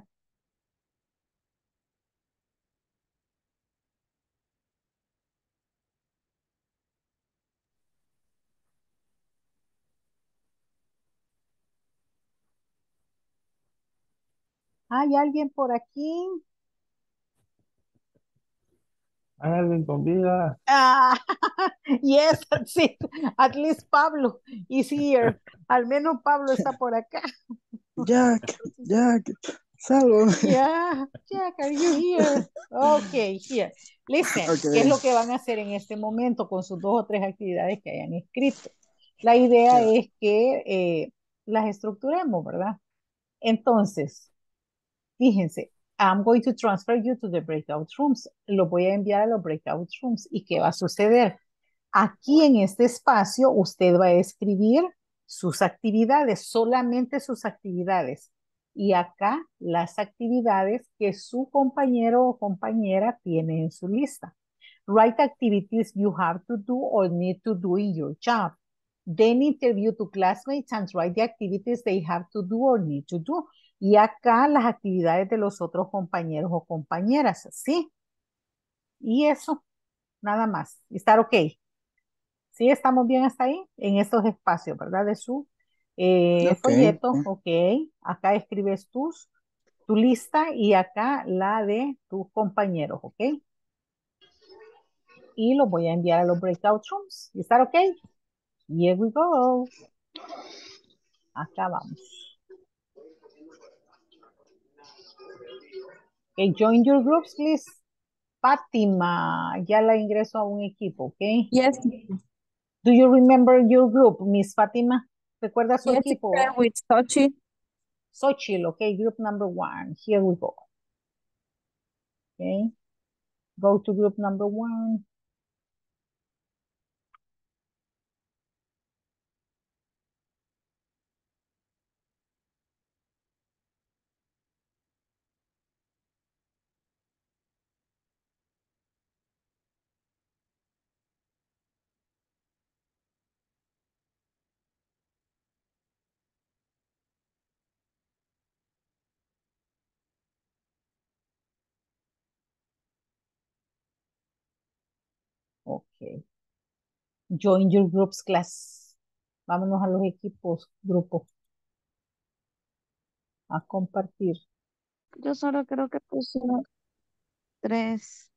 ¿Hay alguien por aquí? ¿Hay alguien con vida? Ah, yes, that's it. At least Pablo is here. Al menos Pablo está por acá. Jack, Jack, salvo. Yeah, Jack, are you here? Okay, here. Listen, ¿qué es Ok. lo que van a hacer en este momento con sus dos o tres actividades que hayan escrito? La idea Yeah. es que eh, las estructuremos, ¿verdad? Entonces, fíjense, I'm going to transfer you to the breakout rooms. Lo voy a enviar a los breakout rooms. ¿Y qué va a suceder? Aquí en este espacio usted va a escribir sus actividades, solamente sus actividades. Y acá las actividades que su compañero o compañera tiene en su lista. Write activities you have to do or need to do in your job. Then interview to classmates and write the activities they have to do or need to do. Y acá las actividades de los otros compañeros o compañeras, ¿sí? Y eso, nada más. ¿Estar ok? ¿Sí? ¿Estamos bien hasta ahí? En estos espacios, ¿verdad? De su eh, Ok. folleto, ok. Acá escribes tus, tu lista y acá la de tus compañeros, ok. Y lo voy a enviar a los breakout rooms. ¿Estar ok? Here we go. Acá vamos. Okay, join your groups, please. Fátima, ya la ingreso a un equipo, ¿ok? Yes, Do you remember your group, Miss Fátima? ¿Recuerda su yes, equipo? teacher, with Sochi. Xochitl, okay, group number one. Here we go. Okay, go to group number one. Okay. Join your groups class. Vámonos a los equipos, grupo. A compartir. Yo solo creo que puse tres.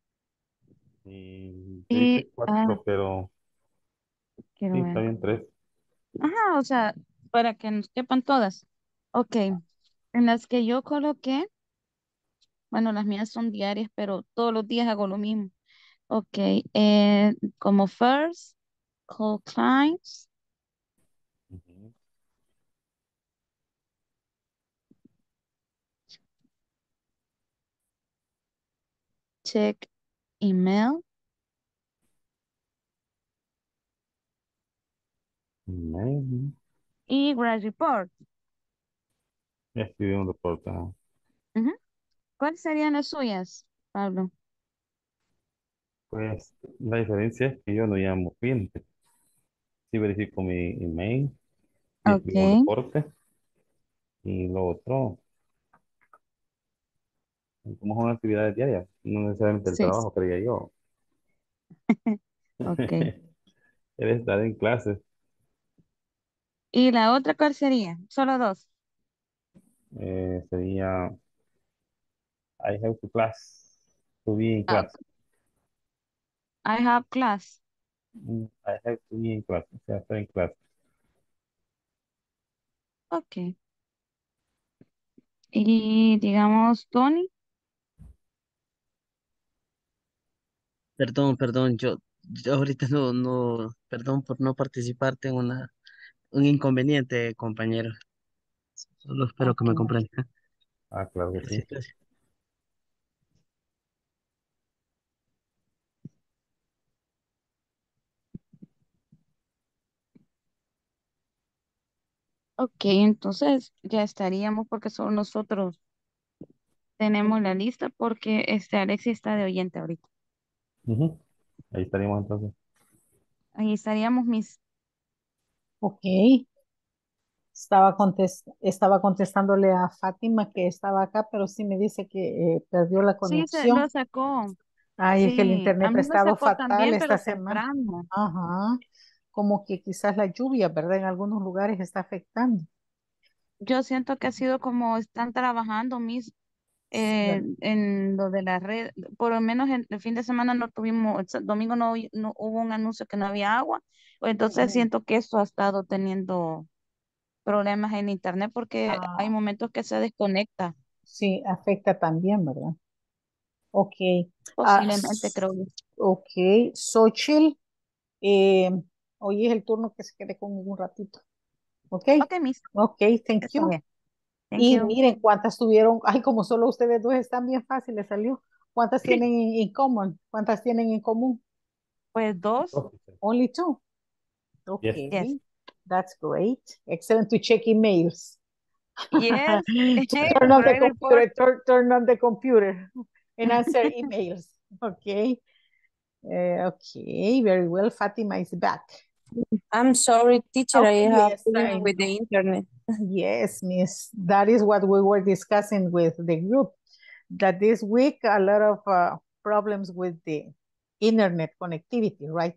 Y yo Y, hice ah, cuatro, pero quiero sí, está ver. bien tres. Ajá, o sea, para que nos quepan todas. Ok. En las que yo coloqué, bueno, las mías son diarias, pero todos los días hago lo mismo. Ok. eh, como first, call clients, Ujú. check email, Maybe. y write report. Ya escribí un reporte. ajá. Ujú. ¿Cuáles serían las suyas, Pablo? Pues la diferencia es que yo no llamo cliente. Sí verifico mi email y escribo un Ok. reporte. Y lo otro, como son actividades diarias, no necesariamente el Sí. trabajo, creía yo. Ok. Eres estar en clases. ¿Y la otra cuál sería? Solo dos. Eh, sería I have to class, to be in Ah, class. ok. I have class. Mm, I have to be in class, o sea, estoy en clase. Ok. Y digamos, Tony. Perdón, perdón, yo, yo ahorita no, no, perdón por no participar, tengo una, un inconveniente, compañero. Solo espero que me Ok. comprendan. Ah, claro que sí. Gracias, gracias. Ok, entonces ya estaríamos porque solo nosotros tenemos la lista porque este Alexis está de oyente ahorita. Ujú. Ahí estaríamos entonces. Ahí estaríamos mis. Ok. Estaba, contest estaba contestándole a Fátima que estaba acá, pero sí me dice que eh, perdió la Sí, se lo conexión. sacó. Ay, es que el Sí, a internet mí ha me estado sacó fatal también, esta pero semana. temprano. Ajá. Como que quizás la lluvia, ¿verdad? En algunos lugares está afectando. Yo siento que ha sido como están trabajando mis. eh, en lo de la red, por lo menos en el fin de semana no tuvimos, el sa- domingo no, hu- no hubo un anuncio que no había agua, entonces Ujú. siento que esto ha estado teniendo problemas en internet porque hay Ah, momentos que se desconecta, sí, afecta también, ¿verdad? Ok. Ah, posiblemente s- creo yo. ok. Xochitl, eh, hoy es el turno que se quede conmigo un ratito. Ok. Ok, Miss, Ok, thank está you. bien. Thank Y you. miren cuántas tuvieron. Ay, como solo ustedes dos están bien fáciles, salió. ¿Cuántas tienen en, en común? ¿Cuántas tienen en común? Pues dos, Oh, Only two. yes. yes, Okay, that's great. Excellent to check emails. yes, To turn on the right report. computer, turn, turn on the computer and answer emails. Okay. Uh, okay, very well. Fatima is back. I'm sorry, teacher, Oh, I have yes, problem I with the know. internet. Yes, Miss. That is what we were discussing with the group. That this week a lot of uh, problems with the internet connectivity, right?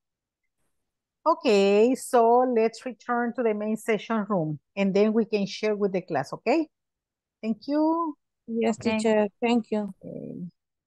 Okay, so let's return to the main session room and then we can share with the class, okay? Thank you. Yes, Okay. teacher, thank you. Okay.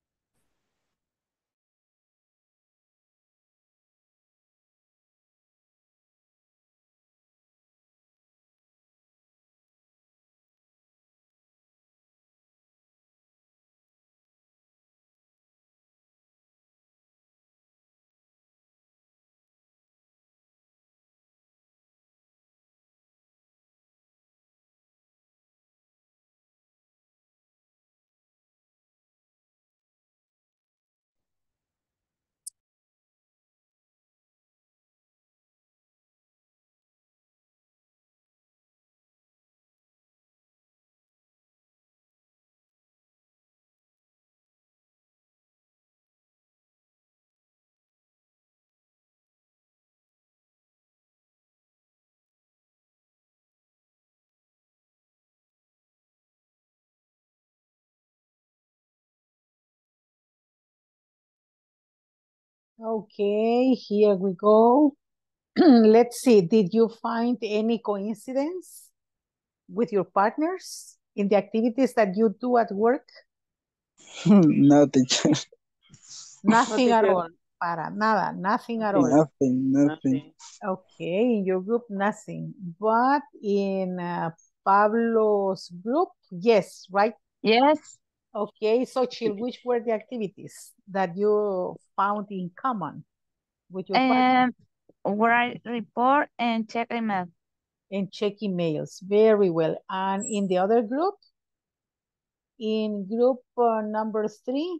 Okay, here we go. Let's see, did you find any coincidence with your partners in the activities that you do at work? No, teacher. No, Nothing at teacher. all, para nada, nothing at all. Nothing, nothing. Nothing. Okay, in your group, nothing. But in uh, Pablo's group, yes, right? Yes, Okay, so Chil, which were the activities that you found in common with your partner? and write report and check email. And check emails, very well. And in the other group, in group uh, number three,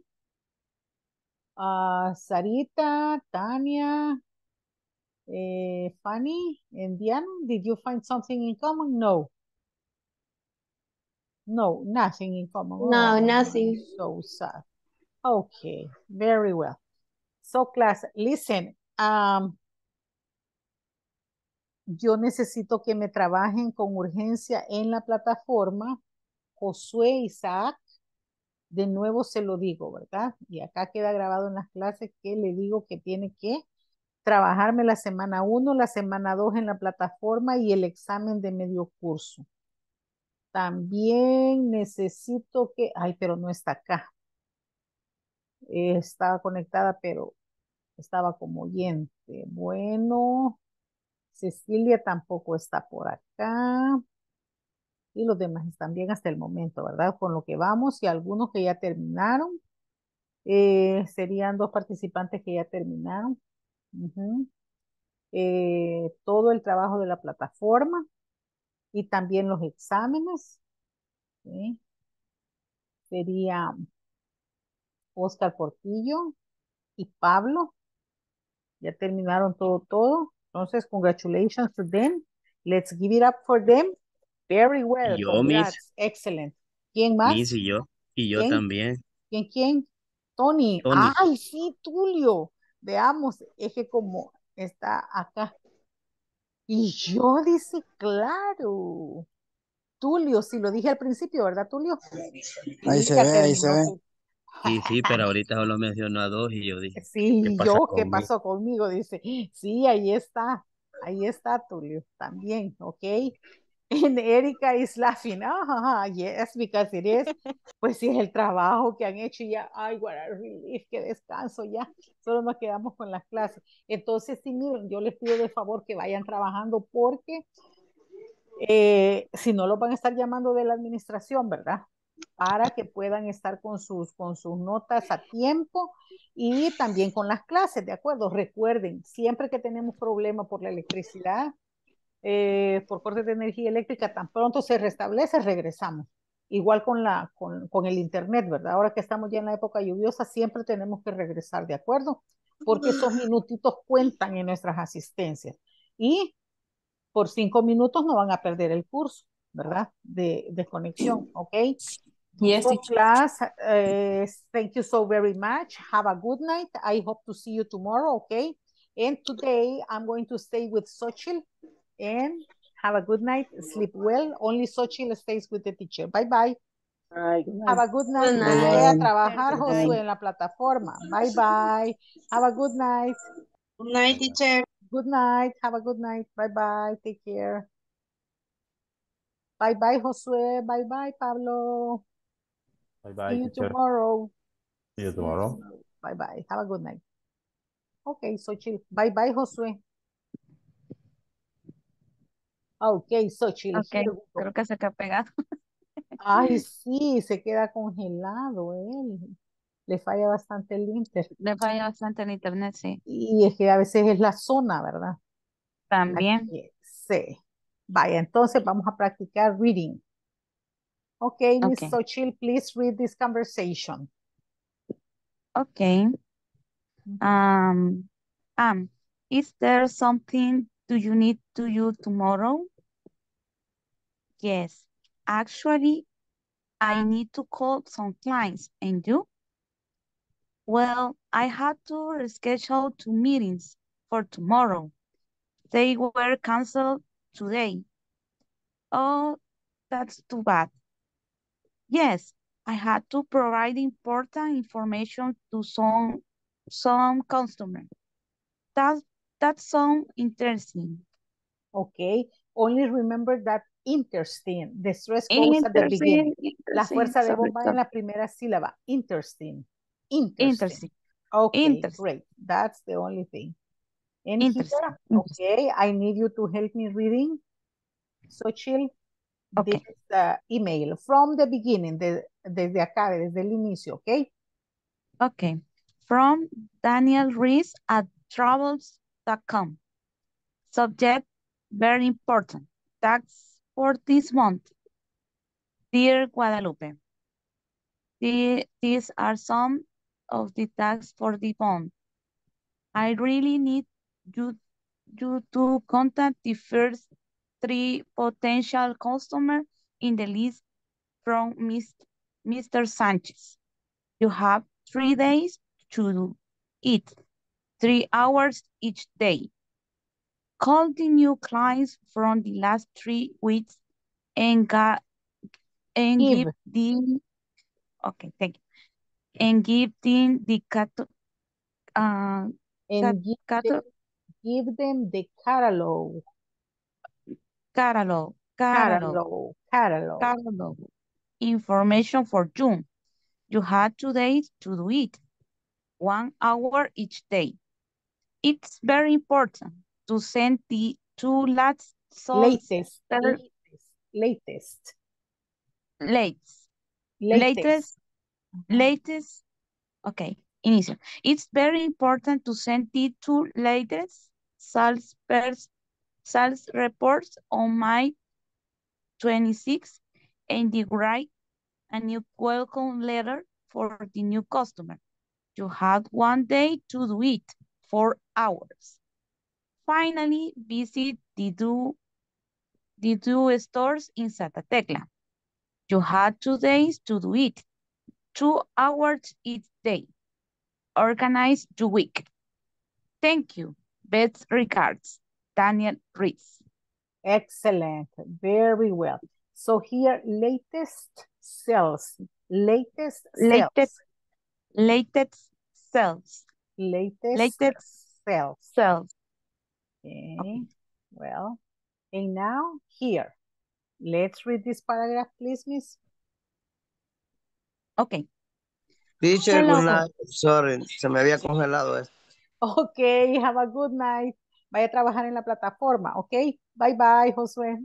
uh, Sarita, Tanya, eh, Fanny, and Diana, did you find something in common? No. No, nothing in common. No, Oh, nothing. so sad. Okay, very well. So class, listen, um, yo necesito que me trabajen con urgencia en la plataforma. Josué, Isaac, de nuevo se lo digo, ¿verdad? Y acá queda grabado en las clases que le digo que tiene que trabajarme la semana uno, la semana dos en la plataforma y el examen de medio curso. También necesito que, ay, pero no está acá. Eh, estaba conectada, pero estaba como oyente. Bueno, Cecilia tampoco está por acá. Y los demás están bien hasta el momento, ¿verdad? Con lo que vamos y algunos que ya terminaron. Eh, serían dos participantes que ya terminaron. Ujú. Eh, todo el trabajo de la plataforma y también los exámenes. ¿Sí? Sería Oscar Portillo y Pablo. Ya terminaron todo, todo. Entonces, congratulations to them. Let's give it up for them. Very well. Y yo, Miss, Congrats. Excellent. ¿Quién Miss más? y yo, y yo ¿Quién? también, ¿Quién? ¿Quién? Tony. Tony. Ay, sí, Tulio. Veamos, es que como está acá. Y yo dice, claro. Tulio, sí lo dije al principio, ¿verdad, Tulio? Ahí Y se ya ve, ahí se terminó ve. su. Sí, sí, pero ahorita solo mencionó a dos y yo dije, ¿qué Sí, pasa yo, ¿qué conmigo? pasó conmigo? Dice, sí, ahí está, ahí está, Tulio, también, ¿ok? And Erika is laughing. Ah, yes, because it is. Pues sí, es el trabajo que han hecho y ya. Ay, what a relief, qué descanso ya. Solo nos quedamos con las clases. Entonces, sí, miren, yo les pido de favor que vayan trabajando porque eh, si no los van a estar llamando de la administración, ¿verdad? Para que puedan estar con sus, con sus notas a tiempo y también con las clases, ¿de acuerdo? Recuerden, siempre que tenemos problemas por la electricidad, eh, por cortes de energía eléctrica, tan pronto se restablece, regresamos. Igual con, la, con, con el internet, ¿verdad? Ahora que estamos ya en la época lluviosa, siempre tenemos que regresar, ¿de acuerdo? Porque esos minutitos cuentan en nuestras asistencias. Y por cinco minutos no van a perder el curso, ¿verdad? De, de conexión, ¿ok? Yes, So teacher. class, uh, thank you so very much. Have a good night. I hope to see you tomorrow, okay? And today I'm going to stay with Xochitl and have a good night. Sleep well. Only Xochitl stays with the teacher. Bye-bye. Ay, good Have night. a good night. Good Usted night. a trabajar, Good Josué, night. en la plataforma. Bye-bye. Have a good night. Good night, teacher. Good night. Have a good night. Bye-bye. Take care. Bye-bye, Josué. Bye-bye, Pablo. Bye-bye, See you teacher. tomorrow. See you tomorrow. Bye-bye. Have a good night. Okay, Xochitl. Bye-bye, Josué. Okay, Xochitl. Ok, Here we go. creo que se quedó pegado. Ay, sí, se queda congelado él. Le falla bastante el Inter. Le falla bastante el internet, sí. Y es que a veces es la zona, ¿verdad? La También. que sí. Vaya, entonces vamos a practicar reading. Okay, Miss Ok. Xochitl, please read this conversation. Ok. Um, um, is there something do you need to do tomorrow? Yes, actually, I need to call some clients. And you? Well, I had to reschedule two meetings for tomorrow. They were canceled today. Oh, that's too bad. Yes, I had to provide important information to some some customer. That that sounds interesting. Okay, only remember that interesting. The stress goes at the beginning. Interesting, La interesting. fuerza de voz Sorry, va en sorry. la primera sílaba. Interesting. Interesting. Interesting. Okay, Interesting. great. That's the only thing. And Interesting. here, Interesting. okay, I need you to help me reading. Xochitl, this Okay. is the email from the beginning, de, desde acá, desde el inicio, okay? Okay. From Daniel Reese at travels dot com. Subject, very important. Tax for this month. Dear Guadalupe, the, these are some of the tax for the month. I really need you, you to contact the first three potential customers in the list from Mister Sanchez. You have three days to do it, three hours each day. Call the new clients from the last three weeks and, ga and Give. give them, okay, thank you, and give them the cat, uh, And cat, give cat, them, give them the catalog. catalog, catalog, Catalog. Catalog. catalog information for June. You had two days to do it, one hour each day. It's very important to send the two last source Latest. latest, Latest. latest, Latest. latest, latest, okay, inicio. It's very important to send the two latest sales, pers sales reports on May twenty-sixth and the write a new welcome letter for the new customer. You had one day to do it, four hours. Finally, visit the two, the two stores in Santa Tecla. You had two days to do it, two hours each day. Organize your week. Thank you. Best regards, Daniel Reese. Excellent. Very well. So here, latest sales. Latest sales. Latest, latest sales. Latest, Latest sales. sales. Okay. Okay. Well, and now here. Let's read this paragraph, please, Miss. Okay. Teacher, Hello. good night. Sorry, se me había congelado esto. Ok, have a good night. Vaya a trabajar en la plataforma, ok. Bye bye, Josué.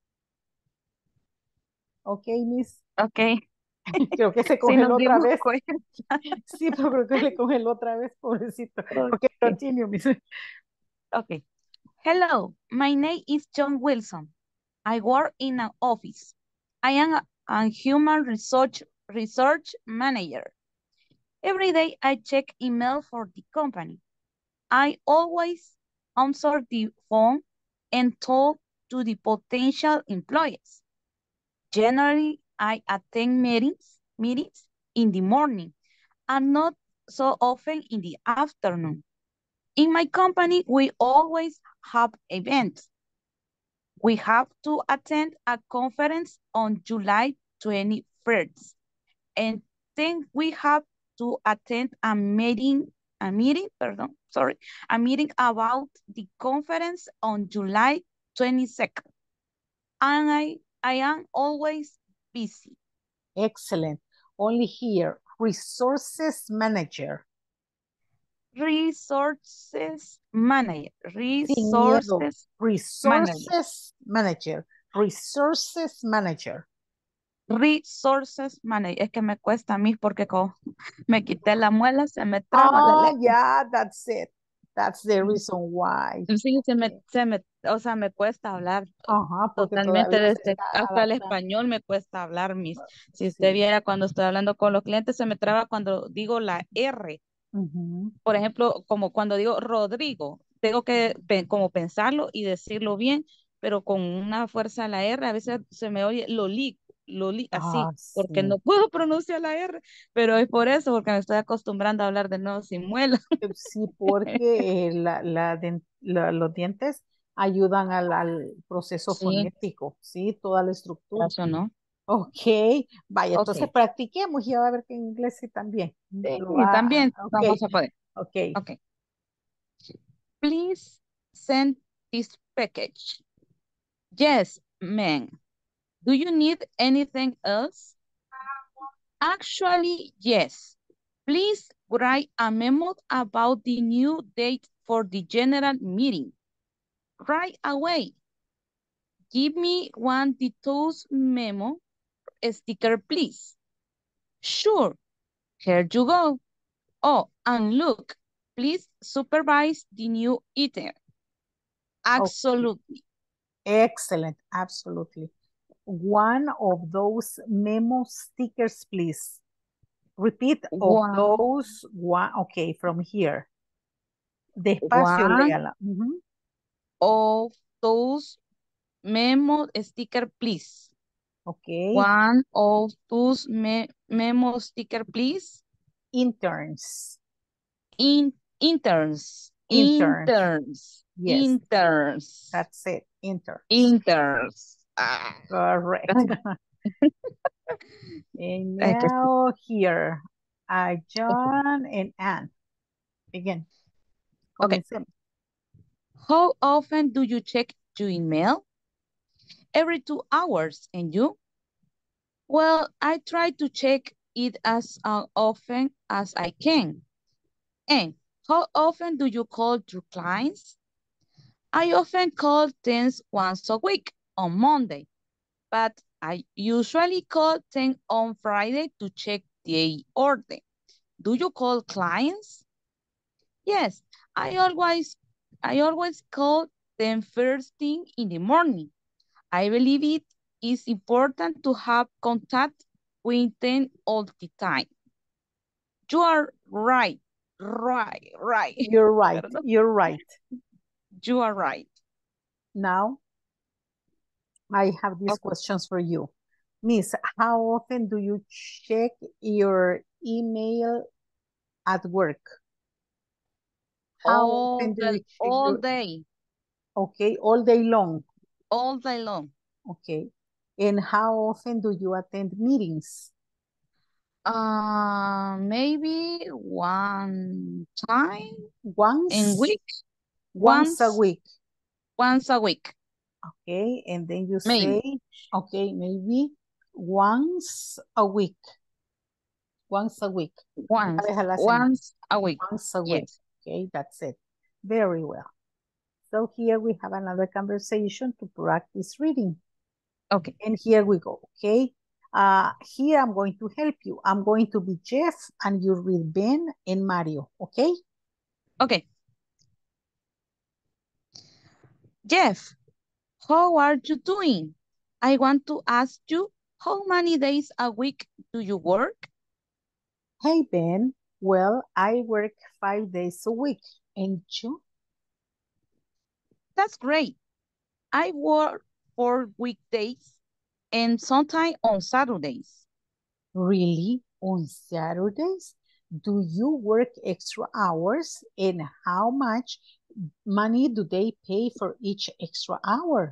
Ok, Miss. Okay. Creo que se Sí, nos congeló otra dimos vez. cuenta. Sí, pero creo que le congeló otra vez, pobrecito. Ok, Okay. continue, Miss. Okay. Hello, my name is John Wilson. I work in an office. I am a, a human research research manager. Every day I check email for the company. I always answer the phone and talk to the potential employees. Generally, I attend meetings, meetings in the morning and not so often in the afternoon. In my company, we always have events. We have to attend a conference on July twenty-first. And then we have to attend a meeting, a meeting, pardon, sorry, a meeting about the conference on July twenty-second. And I, I am always busy. Excellent. Only here, resources manager. Resources manager. Sin miedo. Resources manager. Resources manager. Resources manager. Resources manager. Es que me cuesta a mí porque como me quité la muela, se me traba la Ah, lengua. yeah, that's it. That's the reason why. Sí, se me, Okay. se me, o sea, me cuesta hablar Ajá, porque totalmente todavía se desde, está hasta el adaptando. español me cuesta hablar, mis. Si usted Sí. viera cuando estoy hablando con los clientes, se me traba cuando digo la R. Ujú. Por ejemplo, como cuando digo Rodrigo, tengo que pe- como pensarlo y decirlo bien, pero con una fuerza la R, a veces se me oye Loli, Loli, así, Ah, porque sí. no puedo pronunciar la R, pero es por eso, porque me estoy acostumbrando a hablar de nuevo sin muela. Eh, Sí, porque eh, la, la den- la- los dientes ayudan al, al proceso Sí, fonético, ¿sí? Toda la estructura. eso no. Ok, vaya, entonces Ok. practiquemos y va a ver que en inglés sí también. Sí, Lo va a- también ok, vamos a poder. ok. Ok. Please send this package. Yes, ma'am. Do you need anything else? Actually, yes. Please write a memo about the new date for the general meeting. Right away. Give me one details memo sticker, please. Sure. Here you go. Oh, and look, please supervise the new item. Absolutely. Excellent, absolutely. One of those memo stickers, please. Repeat of One, those one, okay, from here. Despacio, one léala. Ujú. of those memo sticker, please. Okay. One of those me memo sticker, please. Interns. In interns. Interns. Interns. Yes. Interns. That's it. Interns. Interns. Ah. Correct. And Ay, que sí. now here, uh, John and Anne. Begin. Okay. Comencemos. How often do you check your email? Every two hours. And you? Well, I try to check it as uh, often as I can. And how often do you call your clients? I often call them once a week on Monday, but I usually call them on Friday to check the order. Do you call clients? Yes, I always, I always call them first thing in the morning. I believe it is important to have contact with them all the time. You are right, right, right. You're right. Perdón. You're right. You are right. Now, I have these Okay. questions for you. Miss, how often do you check your email at work? How All often do the, you check all your, day, okay, all day long? all day long. Okay. And how often do you attend meetings? Uh, maybe one time Once? in week. Once a Once, week. once a week. okay? And then you Maybe. say, okay, maybe once a week. Once a week. Una Once, vez a la semana. once a week. Once a week. Yes. Okay, that's it. Very well. So here we have another conversation to practice reading. Okay. And here we go, okay? Uh, here I'm going to help you. I'm going to be Jeff and you read Ben and Mario, okay? Okay. Jeff, how are you doing? I want to ask you, how many days a week do you work? Hey, Ben. Well, I work five days a week. And you? That's great. I work four weekdays and sometimes on Saturdays. Really? On Saturdays? Do you work extra hours? And how much money do they pay for each extra hour?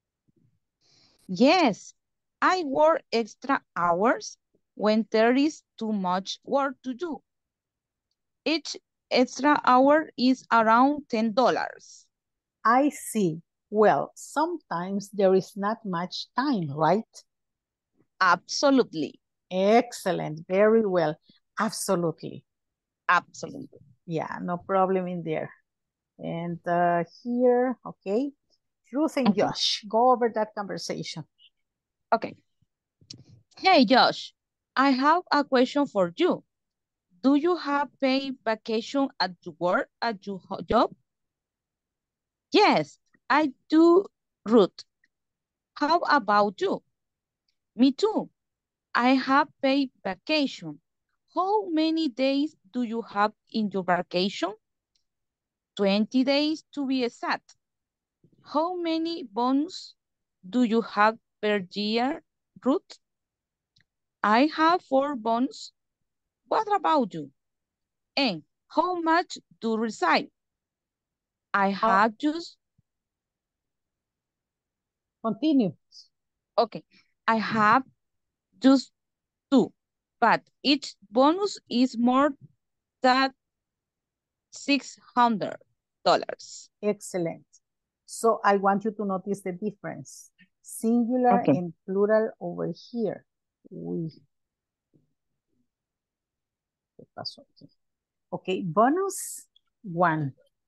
Yes, I work extra hours when there is too much work to do. Each extra hour is around ten dollars. I see. Well, sometimes there is not much time, right? Absolutely. Excellent. Very well. Absolutely. Absolutely. Yeah, no problem in there. And uh, here, okay. Ruth and Okay. Josh, go over that conversation. Okay. Hey, Josh, I have a question for you. Do you have paid vacation at your work, at your ho- job? Yes, I do, Ruth. How about you? Me too. I have paid vacation. How many days do you have in your vacation? twenty days to be exact. How many bonus do you have per year, Ruth? I have four bonus. What about you? And how much do you receive? I have just, Continue. okay, I have just two, but each bonus is more than six hundred dollars. Excellent. So I want you to notice the difference. Singular Okay. and plural over here. We. ¿Qué pasó aquí? Okay, bonus one.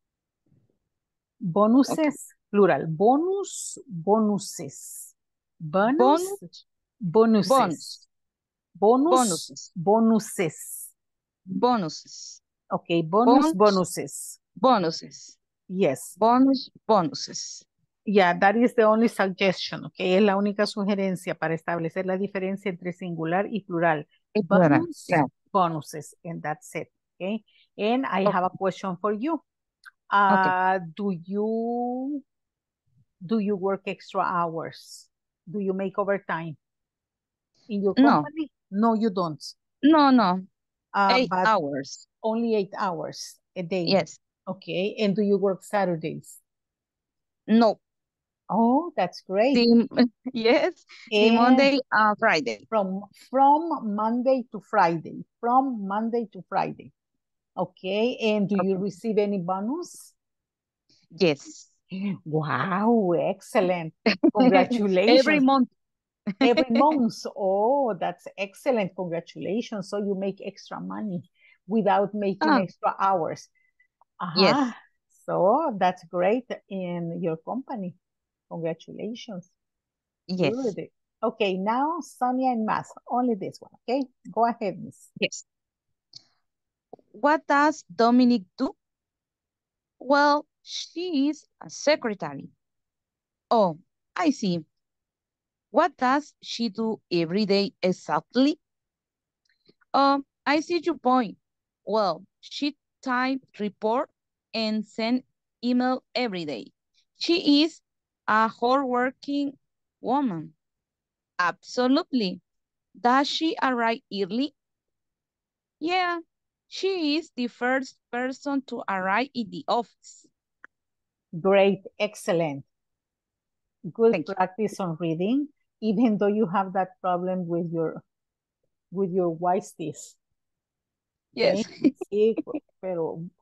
Bonuses, Okay. plural. Bonus, bonuses. Bonus, Bonus, bonuses. bonus, Bonus, bonuses, bonuses. bonuses, Okay, bonus, bonus, bonuses. bonuses, Yes. bonus, bonuses. Yeah, that is the only suggestion, okay? Es la única sugerencia para establecer la diferencia entre singular y plural. Es verdad, Bonus, claro. bonuses, and that's it, okay? And I Okay. have a question for you. Okay. Uh, do you, do you work extra hours? Do you make overtime in your No, company? No, you don't. no, no. Uh, Eight but hours. only eight hours a day. Yes. Okay, and do you work Saturdays? No. Oh, that's great. The, yes. The And Monday, uh, Friday. from from Monday to Friday. From Monday to Friday. Okay, and do you Okay. receive any bonus? Yes. Wow, excellent. Every Congratulations. month. Every month. Oh, that's excellent. Congratulations. So you make extra money without making Ah, extra hours. Uh-huh. yes. So that's great in your company. Congratulations. Yes. Good. Okay, now Sonia and math. Only this one, okay? Go ahead, miss. Yes. What does Dominic do? Well, she is a secretary. Oh, I see. What does she do every day exactly? Um, I see your point. Well, she type report and send email every day. She is a hardworking woman. Absolutely. Does she arrive early? Yeah, she is the first person to arrive in the office. Great, excellent. Good Thank you. practice on reading, even though you have that problem with your with your white teeth. Yes. Sí, pero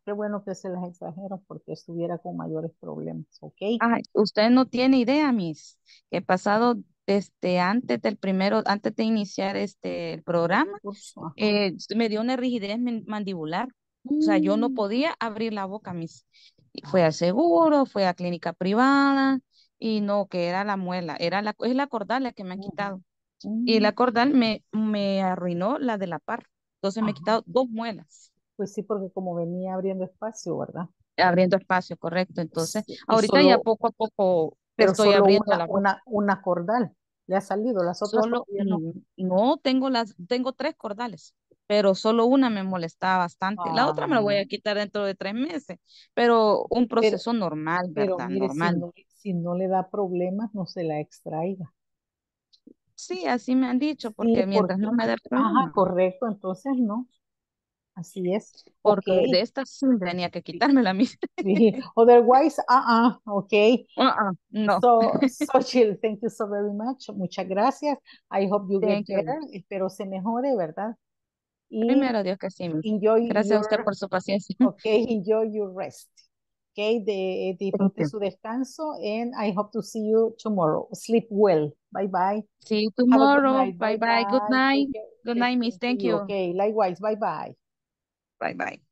Qué bueno que se las extrajeron porque estuviera con mayores problemas, ¿ok? Ay, usted no tiene idea, Miss, que he pasado desde antes del primero, antes de iniciar este el programa, Curso, ajá. eh, me dio una rigidez men- mandibular. O sea, yo no Mm, podía abrir la boca, Miss. Y fue al seguro, fue a clínica privada y no, que era la muela, era la, es la cordal la que me han ujú, quitado. Y mm, la cordal me, me arruinó la de la par. Entonces me he ajá. quitado dos muelas, Pues sí, porque como venía abriendo espacio, ¿verdad? abriendo espacio, correcto. Entonces, Sí, y ahorita ya solo, poco a poco pero estoy solo abriendo una, la boca. una, una cordal le ha salido, las otras Solo, todavía no. mm, no tengo las, tengo tres cordales, pero solo una me molestaba bastante. La otra me la voy Ah, a quitar dentro de tres meses, pero un pero, proceso normal, pero ¿verdad? mire, si Normal. no, si no le da problemas, no se la extraiga. Sí, así me han dicho, Sí, porque mientras porque, no me dé ajá, problema, correcto, entonces no, así es. Ok, porque de esta sí tenía que sí, quitármela a mí. sí. Otherwise, ah, uh ok. Uh-uh, no. So, so chill, thank you so very much. Muchas gracias. I hope you get Thank you. better. Espero se mejore, ¿verdad? Y Primero Dios que sí, Miss. enjoy Gracias a usted your, por su paciencia. okay, enjoy your rest. Okay, de, Thank disfrute you. su descanso and I hope to see you tomorrow. Sleep well. Bye bye. See you Have a good tomorrow. night. Bye Bye bye. Good bye. night. Take care. Good The night, Miss. same to Thank you. you. Okay, likewise. Bye bye. Bye bye.